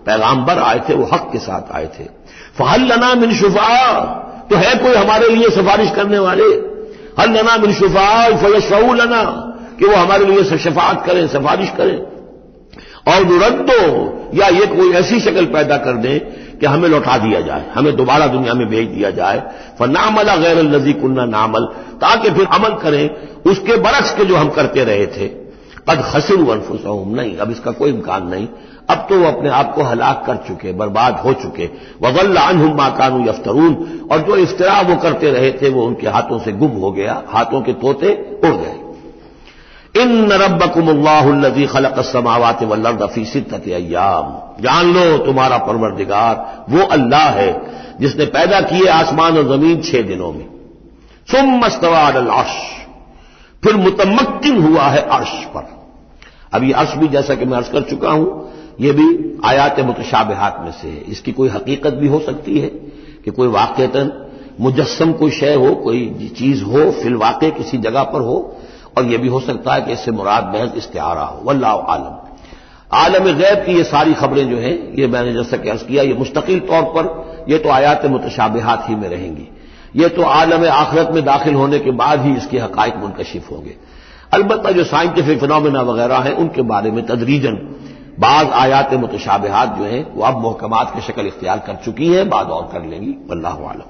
پیغامبر آئے تھے وہ حق کے ساتھ آئے تھے. فہل لنا من شفعاء، تو ہے کوئی ہمارے لیے سفارش کرنے والے؟ ہل لنا من شفعاء فیشفعوا لنا، کہ وہ ہمارے لیے شفاعت کریں، سفارش کریں. اور نردو، یا یہ کوئی ایسی شکل پیدا کر دیں کہ ہمیں لوٹا دیا جائے، ہمیں دوبارہ دنیا میں بھیج دیا جائے. فنعمل غیر الذی کنا نعمل، تاکہ پھر عمل کریں اس کے برعکس کے جو ہم کرتے رہے تھے. قد خسروا انفسهم، نہیں اب اس کا کوئی امکان نہیں، اب تو وہ اپنے آپ کو ہلاک کر چکے، برباد ہو چکے. وضل عنهم ما كانوا يفترون، اور جو افتراء وہ کرتے رہے تھے وہ ان کے ہاتھوں سے گم ہو گیا، ہاتھوں کے طوطے اڑ گئے. ان ربکم اللہ الذی خلق السماوات والارض فی ستۃ ایام، جان لو تمہارا پروردگار وہ اللہ ہے جس نے پیدا کیے آسمان اور زمین چھ دنوں میں. ثم استوى علی العرش، پھر متمکن ہوا ہے عرش پر. اب یہ عرش بھی جیسا کہ میں عرض کر چکا ہوں یہ بھی آیات متشابہات میں سے ہے. اس کی کوئی حقیقت بھی ہو سکتی ہے کہ کوئی واقعتاً مجسم کوئی شے ہو، کوئی چیز ہو فی الواقع کسی جگہ پر ہو، اور یہ بھی ہو سکتا ہے کہ اس سے مراد محض استعارہ ہو. واللہ عالم. عالم غیب کی یہ ساری خبریں جو ہیں، یہ میں نے جیسا کہ عرض کیا یہ مستقل طور پر یہ تو آیات متشابہات ہی میں رہیں گی، یہ تو عالم آخرت میں داخل ہونے کے بعد ہی اس کے حقائق منکشف ہوں گے. البتہ جو سائنٹیفک فنومینا وغیرہ ہیں ان کے بارے میں تدریجاً بعض آیات متشابہات جو ہیں وہ اب محکمات کی شکل اختیار کر چکی ہیں، بعد اور کر لیں گی. واللہ عالم.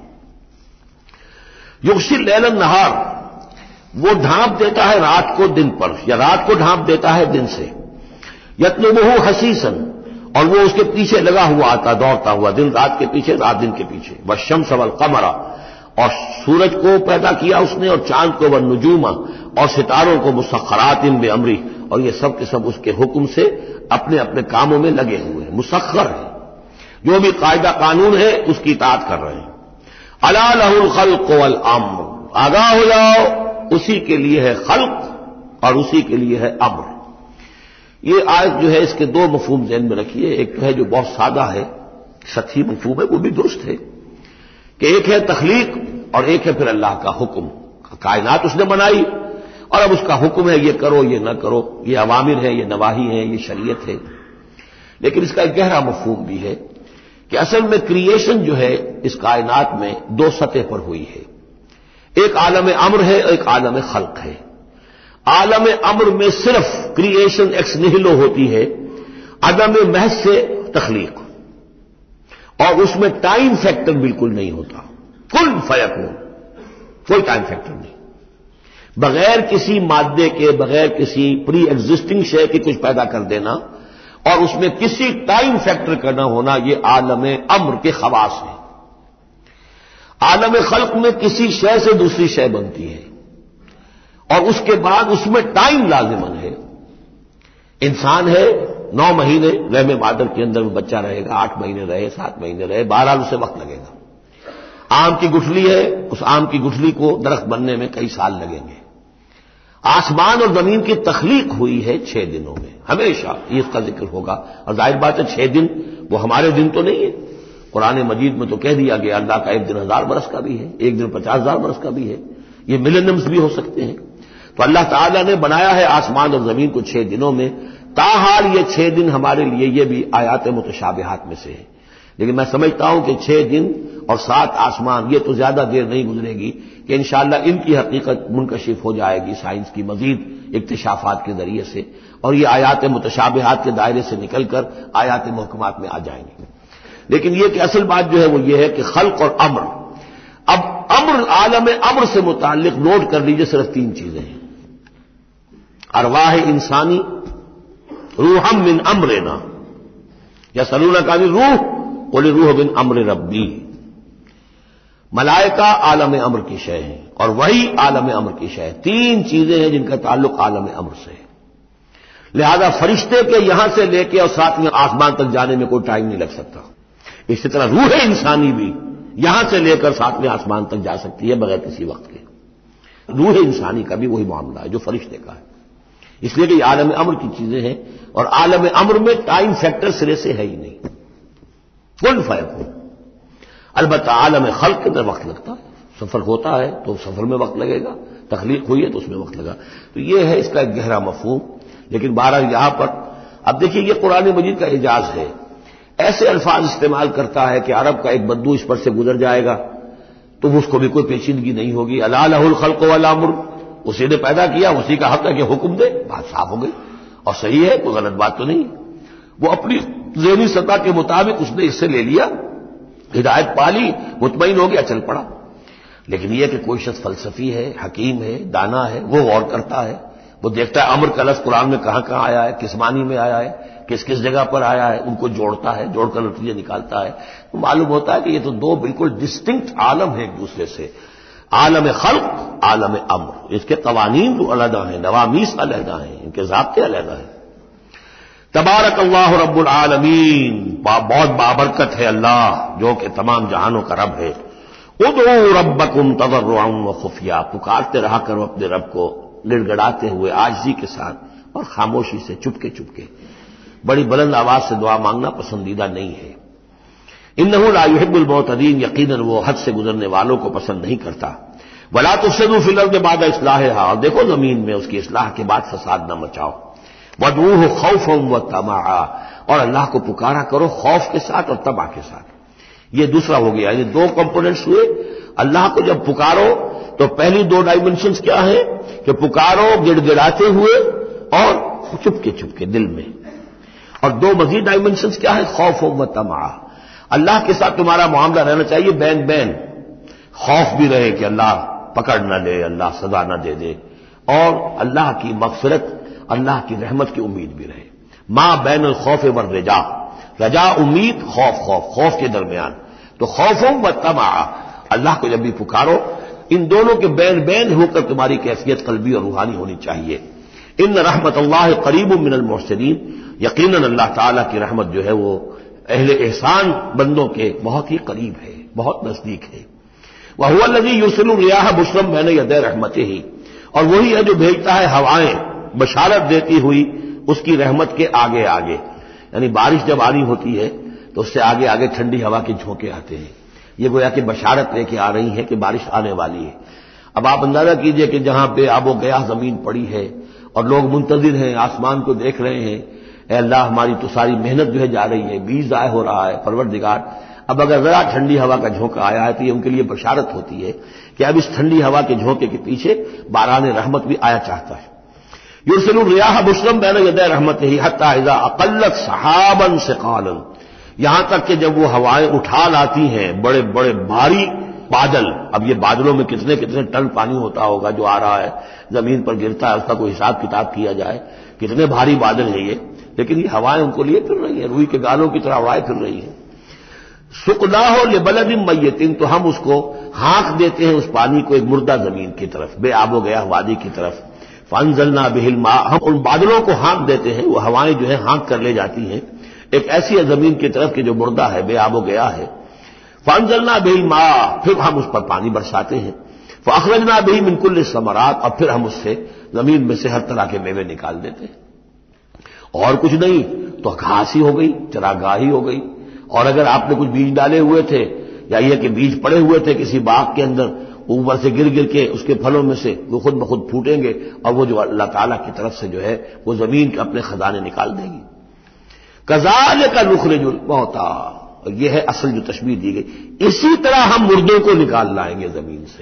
یغشی اللیل النہار، وہ ڈھانپ دیتا ہے رات کو دن پر، یا رات کو ڈھانپ دیتا ہے دن سے. یطلبہ حثیثا، اور وہ اس کے پیچھے لگا ہوا آتا دوڑتا ہوا، دن رات کے پیچھے رات دن کے پیچھے. والشمس والقمر، اور سورج کو پیدا کیا اس نے اور چاند کو، والنجوم، اور ستاروں کو، مسخرات بامرہ، اور یہ سب کے سب اس کے حکم سے اپنے اپنے کاموں میں لگے ہوئے ہیں، مسخر ہیں، جو بھی قاعدہ قانون ہے اس کی اطاعت کر رہے ہیں. الا لہ الخلق والامر، آگاہ ہو جاؤ اسی کے لیے ہے خلق اور اسی کے لیے ہے امر. یہ آیت جو ہے اس کے دو مفہوم ذہن میں رکھیے. ایک ہے جو بہت سادہ ہے، سطحی مفہوم ہے، وہ بھی درست ہے کہ ایک ہے تخلیق اور ایک ہے پھر اللہ کا حکم. کائنات اس نے بنائی اور اب اس کا حکم ہے یہ کرو یہ نہ کرو، یہ اوامر ہے، یہ نواہی ہے، یہ شریعت ہے. لیکن اس کا ایک گہرا مفہوم بھی ہے کہ اصل میں کریشن جو ہے اس کائنات میں دو سطح پر ہوئی ہے. ایک عالم امر ہے، ایک عالم خلق ہے. عالم امر میں صرف کریشن ایکس نہلو ہوتی ہے، عدم محض سے تخلیق، اور اس میں ٹائم فیکٹر بالکل نہیں ہوتا. کل فیکون، کوئی ٹائم فیکٹر نہیں. بغیر کسی مادے کے، بغیر کسی پری ایگزسٹنگ شے کی کچھ پیدا کر دینا اور اس میں کسی ٹائم فیکٹر کا نہ ہونا، یہ عالم امر کے خواص ہیں. عالم خلق میں کسی شے سے دوسری شے بنتی ہے اور اس کے بعد اس میں ٹائم لازمن ہے. انسان ہے، نو مہینے رحم مادر کے اندر میں بچہ رہے گا، آٹھ مہینے رہے، سات مہینے رہے، بہرحال اسے وقت لگے گا. آم کی گٹھلی ہے، اس آم کی گٹھلی کو درخت بننے میں کئی سال لگیں گے. آسمان اور زمین کی تخلیق ہوئی ہے چھ دنوں میں، ہمیشہ یہ اس کا ذکر ہوگا. اور ظاہر بات ہے چھ دن وہ ہمارے دن تو نہیں ہے. قرآن مجید میں تو کہہ دیا گیا اللہ کا ایک دن ہزار برس کا بھی ہے، ایک دن پچاس ہزار برس کا بھی ہے، یہ ملینمز بھی ہو سکتے ہیں. تو اللہ تعالیٰ نے بنایا ہے آسمان اور زمین کو چھ دنوں میں. تاحال یہ چھ دن ہمارے لیے یہ بھی آیات متشابہات میں سے ہے. لیکن میں سمجھتا ہوں کہ چھ دن اور سات آسمان یہ تو زیادہ دیر نہیں گزرے گی کہ انشاءاللہ ان کی حقیقت منکشف ہو جائے گی سائنس کی مزید اکتشافات کے ذریعے سے، اور یہ آیات متشابہات کے دائرے سے نکل کر آیات محکمات میں آ جائیں گی. لیکن یہ کہ اصل بات جو ہے وہ یہ ہے کہ خلق اور امر. اب امر، عالم امر سے متعلق نوٹ کر لیجئے صرف تین چیزیں ہیں: ارواح انسانی، روحم من امرنا، یا سلونک عن الروح قل الروح من امر ربی. ملائکہ عالم امر کی شے ہیں اور وہی عالم امر کی شے ہے. تین چیزیں ہیں جن کا تعلق عالم امر سے ہے. لہذا فرشتے کے یہاں سے لے کے اور ساتویں آسمان تک جانے میں کوئی ٹائم نہیں لگ سکتا. اسی طرح روح انسانی بھی یہاں سے لے کر ساتویں آسمان تک جا سکتی ہے بغیر کسی وقت کے. روح انسانی کا بھی وہی معاملہ ہے جو فرشتے کا ہے. اس لیے کہ یہ عالم امر کی چیزیں ہیں اور عالم امر میں ٹائم فیکٹر سرے سے ہے ہی نہیں. کل فیکون. البتہ عالم خلق کے اندر وقت لگتا ہے، سفر ہوتا ہے تو سفر میں وقت لگے گا، تخلیق ہوئی ہے تو اس میں وقت لگا. تو یہ ہے اس کا ایک گہرا مفہوم. لیکن بہرحال یہاں پر اب دیکھیے یہ قرآن مجید کا اعجاز ہے ایسے الفاظ استعمال کرتا ہے کہ عرب کا ایک بدو اس پر سے گزر جائے گا تو اس کو بھی کوئی پیچیدگی نہیں ہوگی. الا لہ الخلق والامر، اسی نے پیدا کیا، اسی کا حق ہے کہ حکم دے. بات صاف ہو گئی اور صحیح ہے، کوئی غلط بات تو نہیں. وہ اپنی ذہنی سطح کے مطابق اس نے اس سے لے لیا، ہدایت پالی، مطمئن ہو گیا، چل پڑا. لیکن یہ کہ کوئی شخص فلسفی ہے، حکیم ہے، دانا ہے، وہ غور کرتا ہے، وہ دیکھتا ہے امر کا لفظ قرآن میں کہاں کہاں آیا ہے، کس معنی میں آیا ہے، کس کس جگہ پر آیا ہے، ان کو جوڑتا ہے، جوڑ کر نتیجے نکالتا ہے. تو معلوم ہوتا ہے کہ یہ تو دو بالکل ڈسٹنکٹ عالم ہیں ایک دوسرے سے، عالم خلق، عالم امر. اس کے قوانین جو علیحدہ ہیں، نوامیس علیحدہ ہیں، ان کے ضابطے علیحدہ ہیں. تبارک اللہ رب العالمین، بہت بابرکت ہے اللہ جو کہ تمام جہانوں کا رب ہے. ادعوا ربکم تضرعا وخفیا، پکارتے رہا کرو اپنے رب کو گڑ گڑاتے ہوئے، عاجزی کے ساتھ اور خاموشی سے، چپکے چپکے. بڑی بلند آواز سے دعا مانگنا پسندیدہ نہیں ہے. انہ لا یحب المعتدین، یقیناً وہ حد سے گزرنے والوں کو پسند نہیں کرتا. ولا تفسدوا فی الارض بعد اصلاحها، اور دیکھو زمین میں اس کی اصلاح کے بعد فساد نہ مچاؤ. وادعوه خوفا وطمعا، اور اللہ کو پکارا کرو خوف کے ساتھ اور طمع کے ساتھ. یہ دوسرا ہو گیا، یہ دو کمپوننٹس ہوئے. اللہ کو جب پکارو تو پہلی دو ڈائمنشنز کیا ہیں کہ پکارو گڑ گڑاتے ہوئے اور چپکے چپکے دل میں. اور دو مزید ڈائمنشنز کیا ہے، خوف و طمع. اللہ کے ساتھ تمہارا معاملہ رہنا چاہیے بین بین، خوف بھی رہے کہ اللہ پکڑ نہ لے، اللہ سزا نہ دے دے، اور اللہ کی مغفرت، اللہ کی رحمت کی امید بھی رہے. ما بین الخوف والرجا، رجا امید، خوف خوف خوف کے درمیان. تو خوف و طمع، اللہ کو جب بھی پکارو ان دونوں کے بین بین ہو کر تمہاری کیفیت قلبی اور روحانی ہونی چاہیے. ان رحمت اللہ قریب من المحسنین، یقیناً اللہ تعالیٰ کی رحمت جو ہے وہ اہل احسان بندوں کے بہت ہی قریب ہے، بہت نزدیک ہے. وَهُوَ الَّذِي يُرْسِلُ الرِّيَاحَ بُشْرًا بَيْنَ يَدَيْ رَحْمَتِهِ، اور وہی ہے جو بھیجتا ہے ہوائیں بشارت دیتی ہوئی اس کی رحمت کے آگے آگے. یعنی بارش جب آنی ہوتی ہے تو اس سے آگے آگے ٹھنڈی ہوا کے جھونکے آتے ہیں. یہ گویا کہ بشارت لے کے آ رہی ہے کہ بارش آنے والی ہے. اب آپ اندازہ کیجئے کہ جہاں پہ آب و گیا زمین پڑی ہے اور لوگ منتظر ہیں، آسمان کو دیکھ رہے ہیں، اے اللہ ہماری تو ساری محنت جو ہے جا رہی ہے، بیج ضائع ہو رہا ہے، پروردگار اب اگر ذرا ٹھنڈی ہوا کا جھونکا آیا ہے تو یہ ان کے لیے بشارت ہوتی ہے کہ اب اس ٹھنڈی ہوا کے جھونکے کے پیچھے باران رحمت بھی آیا چاہتا ہے. یرسل الریاح بشرا بین یدی رحمتہ حتی اذا اقلت سحابا ثقالا، یہاں تک کہ جب وہ ہوائیں اٹھا لاتی ہیں بڑے بڑے بھاری بادل. اب یہ بادلوں میں کتنے کتنے ٹن پانی ہوتا ہوگا جو آ رہا ہے زمین پر گرتا ہے، اس کا کوئی حساب کتاب کیا جائے کتنے بھاری بادل ہیں یہ، لیکن یہ ہوائیں ان کو لیے پھر رہی ہیں، روئی کے گالوں کی طرح ہوائیں پھر رہی ہیں. سقناہ لبلد میت، تو ہم اس کو ہانک دیتے ہیں اس پانی کو ایک مردہ زمین کی طرف، بے آب و گیا وادی کی طرف. فانزلنا به الماء، ہم ان بادلوں کو ہانک دیتے ہیں، وہ ہوائیں جو ہے ہانک کر لے جاتی ہیں ایک ایسی زمین کی طرف کہ جو مردہ ہے، بے آب و گیا ہے. فانزلنا به الماء، پھر ہم اس پر پانی برساتے ہیں. فاخرجنا به من كل الثمرات، اور پھر ہم اس سے زمین میں سے ہر طرح کے میوے نکال دیتے ہیں. اور کچھ نہیں تو گھاس ہی ہو گئی، چراگاہی ہو گئی. اور اگر آپ نے کچھ بیج ڈالے ہوئے تھے یا یہ کہ بیج پڑے ہوئے تھے کسی باغ کے اندر، اوپر سے گر گر کے اس کے پھلوں میں سے وہ خود بخود پھوٹیں گے اور وہ جو اللہ تعالیٰ کی طرف سے جو ہے وہ زمین کے اپنے خزانے نکال دے گی. کذالک نخرج الموتیٰ، یہ ہے اصل جو تشبیہ دی گئی، اسی طرح ہم مردوں کو نکال لائیں گے زمین سے.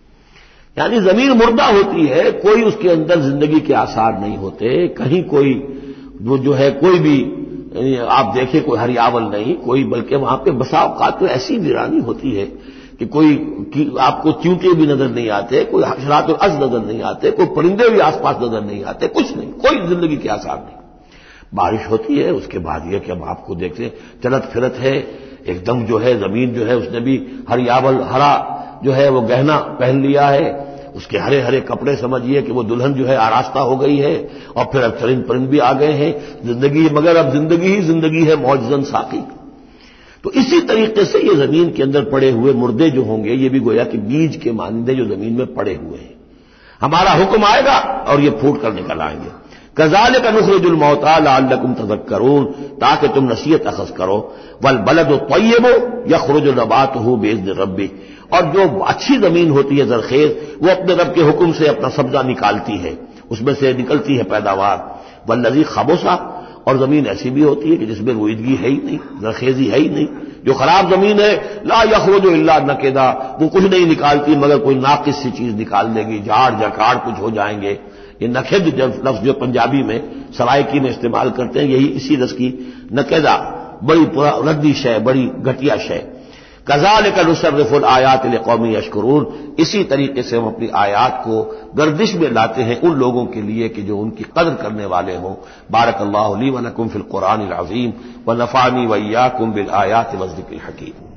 یعنی زمین مردہ ہوتی ہے، کوئی اس کے اندر زندگی کے آثار نہیں ہوتے، کہیں کوئی وہ جو ہے کوئی بھی آپ دیکھیں کوئی ہریاول نہیں کوئی، بلکہ وہاں پہ بسا اوقات تو ایسی ویرانی ہوتی ہے کہ کوئی آپ کو چیونٹے بھی نظر نہیں آتے، کوئی حشرات الارض نظر نہیں آتے، کوئی پرندے بھی آس پاس نظر نہیں آتے، کچھ نہیں، کوئی زندگی کے آثار نہیں. بارش ہوتی ہے، اس کے بعد یہ کہ ہم آپ کو دیکھتے ہیں چلت پھرت ہے، ایک دم جو ہے زمین جو ہے اس نے بھی ہریاول ہرا جو ہے وہ گہنا پہن لیا ہے، اس کے ہرے ہرے کپڑے سمجھیے کہ وہ دلہن جو ہے آراستہ ہو گئی ہے، اور پھر اب چرند پرند بھی آ گئے ہیں، زندگی مگر اب زندگی ہی زندگی ہے معجزن ساقی. تو اسی طریقے سے یہ زمین کے اندر پڑے ہوئے مردے جو ہوں گے یہ بھی گویا کہ بیج کے مانندے جو زمین میں پڑے ہوئے ہیں، ہمارا حکم آئے گا اور یہ پھوٹ کر نکل آئیں گے. کذالک نخرج الموتیٰ لعلکم تذکرون، تاکہ تم نصیحت اخذ کرو. والبلد الطیب یخرج نباتہ باذن ربہ، اور جو اچھی زمین ہوتی ہے زرخیز وہ اپنے رب کے حکم سے اپنا سبزہ نکالتی ہے، اس میں سے نکلتی ہے پیداوار. والذی خبث، اور زمین ایسی بھی ہوتی ہے کہ جس میں روئیدگی ہے ہی نہیں، زرخیزی ہے ہی نہیں. جو خراب زمین ہے لا یخرج الا نکدا، وہ کچھ نہیں نکالتی مگر کوئی ناقص سی چیز نکال دے گی، جھاڑ جھکاڑ کچھ ہو جائیں گے. یہ نکد جب لفظ جو پنجابی میں سرائکی میں استعمال کرتے ہیں یہی اسی رس کی نکدا، بڑی ردی شے، بڑی گھٹیا شے. کذالک نصرف الآیات لقوم یشکرون، اسی طریقے سے ہم اپنی آیات کو گردش میں لاتے ہیں ان لوگوں کے لیے کہ جو ان کی قدر کرنے والے ہوں. بارک اللہ لی ولکم فی القرآن العظیم ونفعنی وإیاکم بالآیات والذکر الحکیم.